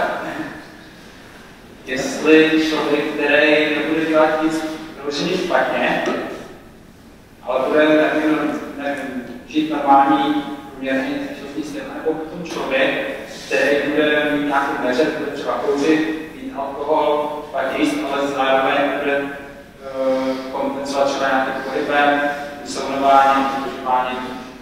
L: Jestli člověk, který nebude dělat nic vyloženě špatně, ale bude taky, nevím, žít normální, průměrný životní styl, nebo potom člověk, který bude mít nějaký neřet, bude třeba kouřit, pít alkohol, pak jíst, ale zároveň bude uh, kompenzovat třeba nějakým pohybem, vysounováním, užíváním.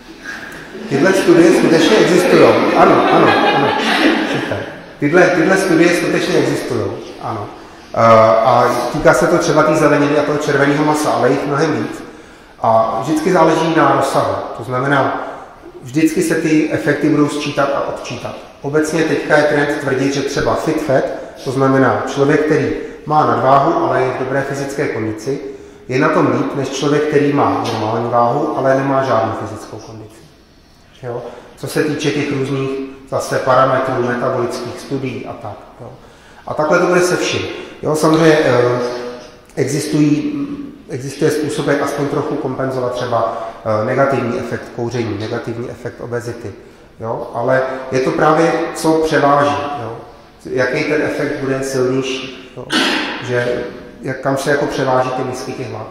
C: Tyhle studie skutečně existují. Ano, ano, ano. Super. Tyhle, tyhle studie skutečně existují. Ano. Uh, a týká se to třeba té zeleniny a toho červeného masa, ale jich mnohem víc. A vždycky záleží na rozsahu. To znamená, vždycky se ty efekty budou sčítat a odčítat. Obecně teďka je trend tvrdit, že třeba fit fat, to znamená člověk, který má nadváhu, ale je v dobré fyzické kondici, je na tom líp než člověk, který má normální váhu, ale nemá žádnou fyzickou kondici. Jo? Co se týče těch různých zase parametrů, metabolických studií a tak. Jo? A takhle to bude se vším. Jo, samozřejmě eh, existují, existuje způsob, jak aspoň trochu kompenzovat třeba eh, negativní efekt kouření, negativní efekt obezity. Jo? Ale je to právě, co převáží. Jo? Jaký ten efekt bude silnější. Jo? Že, jak, kam se jako převáží ty misky těch hlav.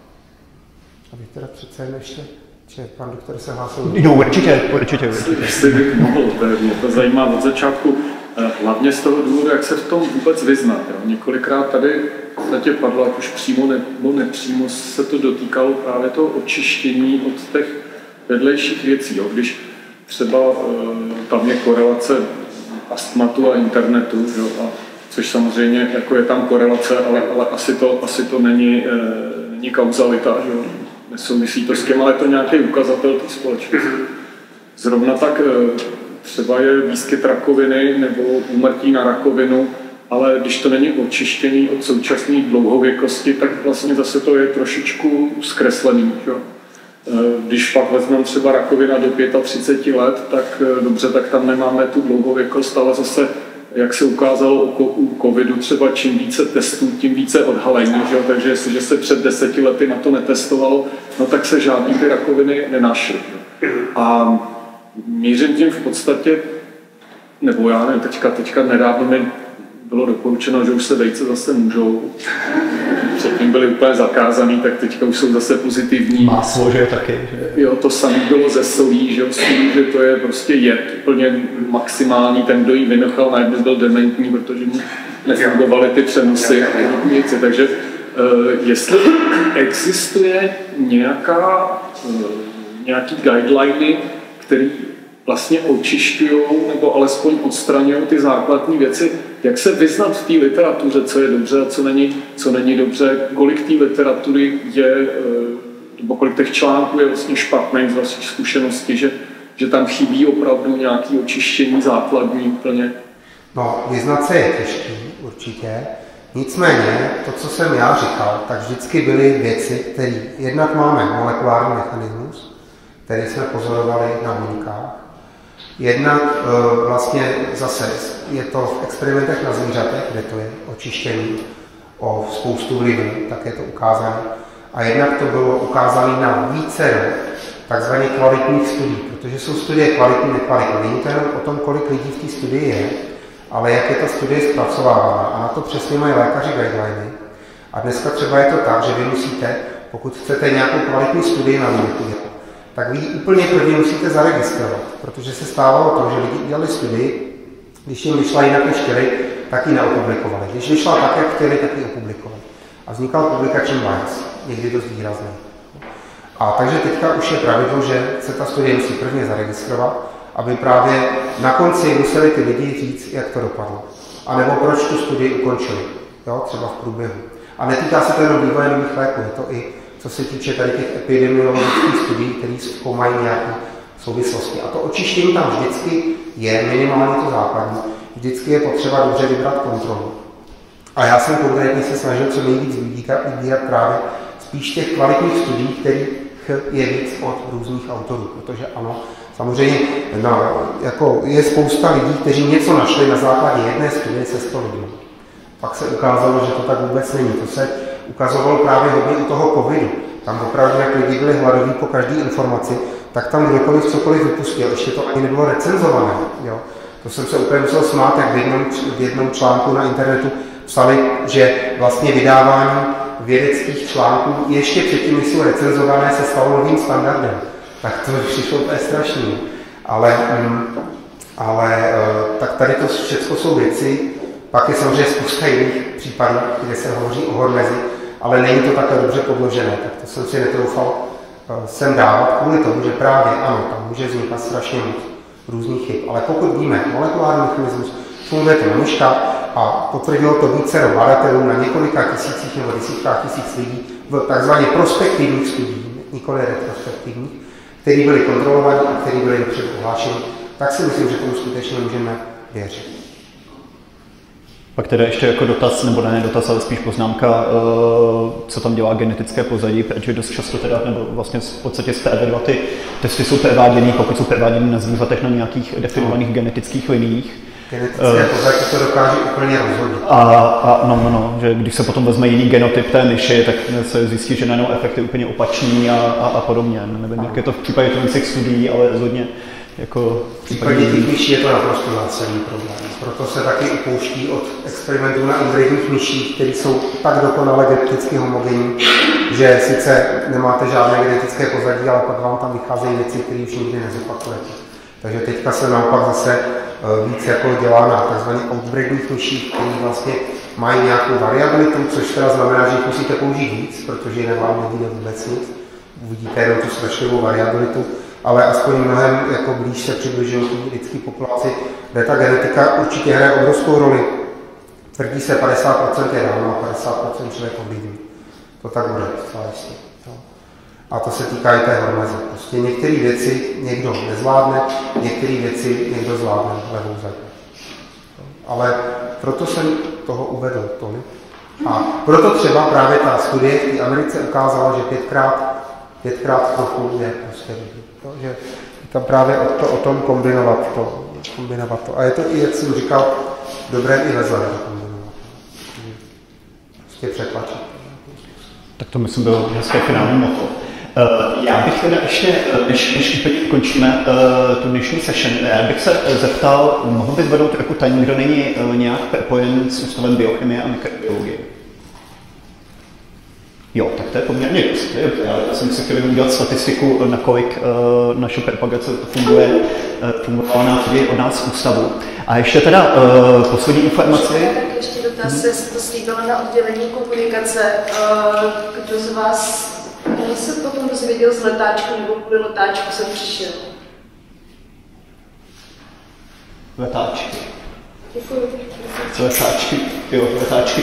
C: Abych teda přece jen ještě... Že pan doktor se hlásil.
A: Jo, určitě, určitě, určitě.
M: Jestli bych mohl, mě to zajímá od začátku, hlavně z toho důvodu, jak se v tom vůbec vyznat. Jo. Několikrát tady v podstatě padlo, ať už přímo nebo nepřímo se to dotýkalo právě toho očištění od těch vedlejších věcí. Jo. Když třeba tam je korelace astmatu a internetu, jo, a což samozřejmě jako je tam korelace, ale, ale asi, to, asi to není, není kauzalita. Jo. Nesouvisí to s tím, ale je to nějaký ukazatel té společnosti. Zrovna tak třeba je výskyt rakoviny nebo úmrtí na rakovinu, ale když to není očištěný od současné dlouhověkosti, tak vlastně zase to je trošičku zkreslený. Že? Když pak vezmeme třeba rakovina do třicet pět let, tak dobře, tak tam nemáme tu dlouhověkost, ale zase, jak se ukázalo u covidu, třeba čím více testů, tím více odhalení, že? Takže jestliže se před deseti lety na to netestovalo, no tak se žádný ty rakoviny nenašly. A mířím tím v podstatě, nebo já nevím, teďka, teďka nedávno mi bylo doporučeno, že už se vejce zase můžou. Předtím byly úplně zakázaný, tak teďka už jsou zase pozitivní.
A: Máslo, že je taky. Že...
M: Jo, to samé bylo ze solí, že, solí, že to je prostě jed úplně maximální. Ten, kdo ji vynochal, najednou byl dementní, protože mu nefungovaly ty přenosy a věci. Takže uh, jestli existuje nějaká, uh, nějaký guideliny, které vlastně očišťují nebo alespoň odstraňují ty základní věci, jak se vyznat v té literatuře, co je dobře a co není, co není dobře, kolik té literatury je, nebo kolik těch článků je vlastně špatných z vašich zkušeností, že, že tam chybí opravdu nějaké očištění základní úplně.
C: No, vyznat se je těžký, určitě. Nicméně, to, co jsem já říkal, tak vždycky byly věci, které jednak máme molekulární mechanismus, který jsme pozorovali na buňkách. Jednak e, vlastně zase je to v experimentech na zvířatech, kde to je očištěný o spoustu vlivů, tak je to ukázané. A jednak to bylo ukázané na více takzvaně kvalitních studií, protože jsou studie kvalitní, nekvalitní. Není to jenom o tom, kolik lidí v té studii je, ale jak je ta studie zpracovávána. A na to přesně mají lékaři guideliny. A dneska třeba je to tak, že vy musíte, pokud chcete nějakou kvalitní studii na buňku, tak vy úplně první musíte zaregistrovat, protože se stávalo to, že lidi dělali studii, když jim vyšla jinak než chtěli, tak ji neopublikovali. Když vyšla tak, jak chtěli, tak ji opublikovali. A vznikal publikační bias, někdy dost výrazný. A takže teďka už je pravidlo, že se ta studie musí prvně zaregistrovat, aby právě na konci museli ty lidi říct, jak to dopadlo. A nebo proč tu studii ukončili, jo, třeba v průběhu. A netýká se to jenom vývoje nových léků, je to i co se týče tady těch epidemiologických studií, které zkoumají nějaké souvislosti. A to očištění tam vždycky je, minimálně to základní. Vždycky je potřeba dobře vybrat kontrolu. A já jsem konkrétně se snažil co nejvíc vybírat právě spíš těch kvalitních studií, kterých je víc od různých autorů. Protože ano, Samozřejmě no, jako je spousta lidí, kteří něco našli na základě jedné studie se sto lidmi. Pak se ukázalo, že to tak vůbec není. To se ukazovalo právě hodně u toho covidu. Tam opravdu, jak lidi byli hladoví po každé informaci, tak tam kdokoliv cokoliv vypustil. Ještě to ani nebylo recenzované. Jo. To jsem se úplně musel smát, jak v jednom, v jednom článku na internetu psali, že vlastně vydávání vědeckých článků ještě předtím, než jsou recenzované, se stalo novým standardem. Tak to přišlo, to je strašný. Ale, mm, ale tak tady to všechno jsou věci. Pak je samozřejmě spousta jiných případů, kde se hovoří o hormezi, ale není to takhle dobře podložené, tak to jsem si netroufal sem dávat kvůli tomu, že právě ano, tam může vznikat strašně moc různých chyb. Ale pokud víme molekulární mechanismus, funguje to na myškách a potvrdilo to více badatelů na několika tisících nebo desítkách tisíc lidí v takzvaně prospektivních studiích, nikoli retrospektivních, který byli kontrolovaní a který byli dopředu ohlášeni, tak si myslím, že tomu skutečně můžeme věřit.
A: Pak teda ještě jako dotaz, nebo ne dotaz, ale spíš poznámka, co tam dělá genetické pozadí, protože dost často teda, nebo vlastně v podstatě z P V dva ty testy jsou prováděny, pokud jsou prováděny na zvířatech na nějakých definovaných genetických liniích.
C: Genetické pozadí to dokáže úplně rozhodit.
A: A, a no, no, no, že když se potom vezme jiný genotyp té myši, tak se zjistí, že najednou efekt je úplně opačný a, a, a podobně. Nevím, jak je to v případě těch studií, ale rozhodně jako
C: v případě těch myší je to naprosto zásadní problém. Proto se taky upouští od experimentů na hybridních myších, které jsou tak dokonale geneticky homogenní, že sice nemáte žádné genetické pozadí, ale pak vám tam vycházejí věci, které už nikdy nezopakujete. Takže teďka se naopak zase víc jako dělá na tzv. Outbreedných myších, které vlastně mají nějakou variabilitu, což teda znamená, že jich musíte použít víc, protože jinak vám nevíde vůbec nic. Uvidíte jenom tu strašlivou variabilitu, ale aspoň mnohem jako blíž se přibližují k lidské populaci, kde ta genetika určitě hraje obrovskou roli. Tvrdí se padesát procent je dáno a padesát procent člověk ovlivní. To tak bude, zcela jistě. A to se týká i té hormeze. Prostě některé věci někdo nezvládne, některé věci někdo zvládne levou zadní. Ale proto jsem toho uvedl tolik. A proto třeba právě ta studie v té Americe ukázala, že pětkrát, pětkrát trochu je prostě dobrý. Že tam právě o, to, o tom kombinovat to, kombinovat to. A je to i, jak jsem říkal, dobré i ve zlém kombinovat. Prostě přetlačit.
A: Tak to myslím bylo hezké finální moto. Uh, já bych teda ještě, než, než úplně končíme uh, tu dnešní session, já bych se zeptal, mohl bych zvednout jako ten, kdo není uh, nějak propojen s ústavem biochemie a mikrobiologie? Jo, tak to je poměrně dost. Já jsem si chtěl udělat statistiku, na kolik uh, naše propagace funguje, uh, fungovala na od nás z ústavu. A ještě teda uh, poslední informace.
E: Ještě dotaz, hmm. se to slíbila na oddělení komunikace. Uh, kdo z vás kdo se potom dozvěděl z letáčku, nebo kvůli letáčku jsem přišel?
A: Letáčky.
E: Děkuji.
A: Co letáčky? Jo, letáčky.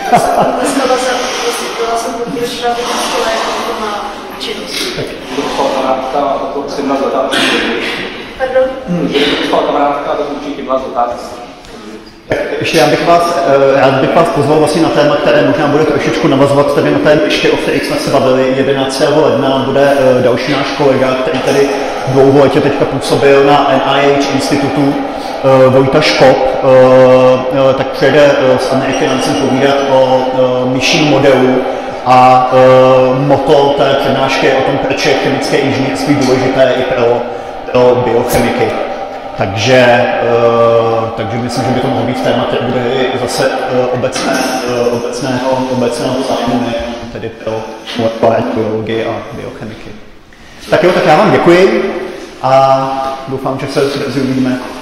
E: Byla jsem podpěšila v škole, jak to má činnost.
D: Tak dostala kamarádka a to jsem na letáčky.
E: Pardon?
D: Hm, dostala kamarádka a to určitě byla z letáčky.
A: Ještě já bych vás, rád bych vás pozval vlastně na téma, které možná bude trošičku navazovat tady na té myšky, o kterých jsme se bavili. jedenáctého ledna bude další náš kolega, který tady dlouholetě teďka působil na N I H institutu, Vojta Škop, tak přijede z Ameriky nám sem povídat o myším modelu a motto té přednášky je o tom, proč je chemické inženýrství důležité i pro, pro biochemiky. Takže, uh, takže myslím, že by to mohlo být téma, které bude zase uh, obecné, uh, obecného, obecného zájmu, tedy pro molekulární biologii a biochemiky. Tak jo, tak já vám děkuji a doufám, že se uvidíme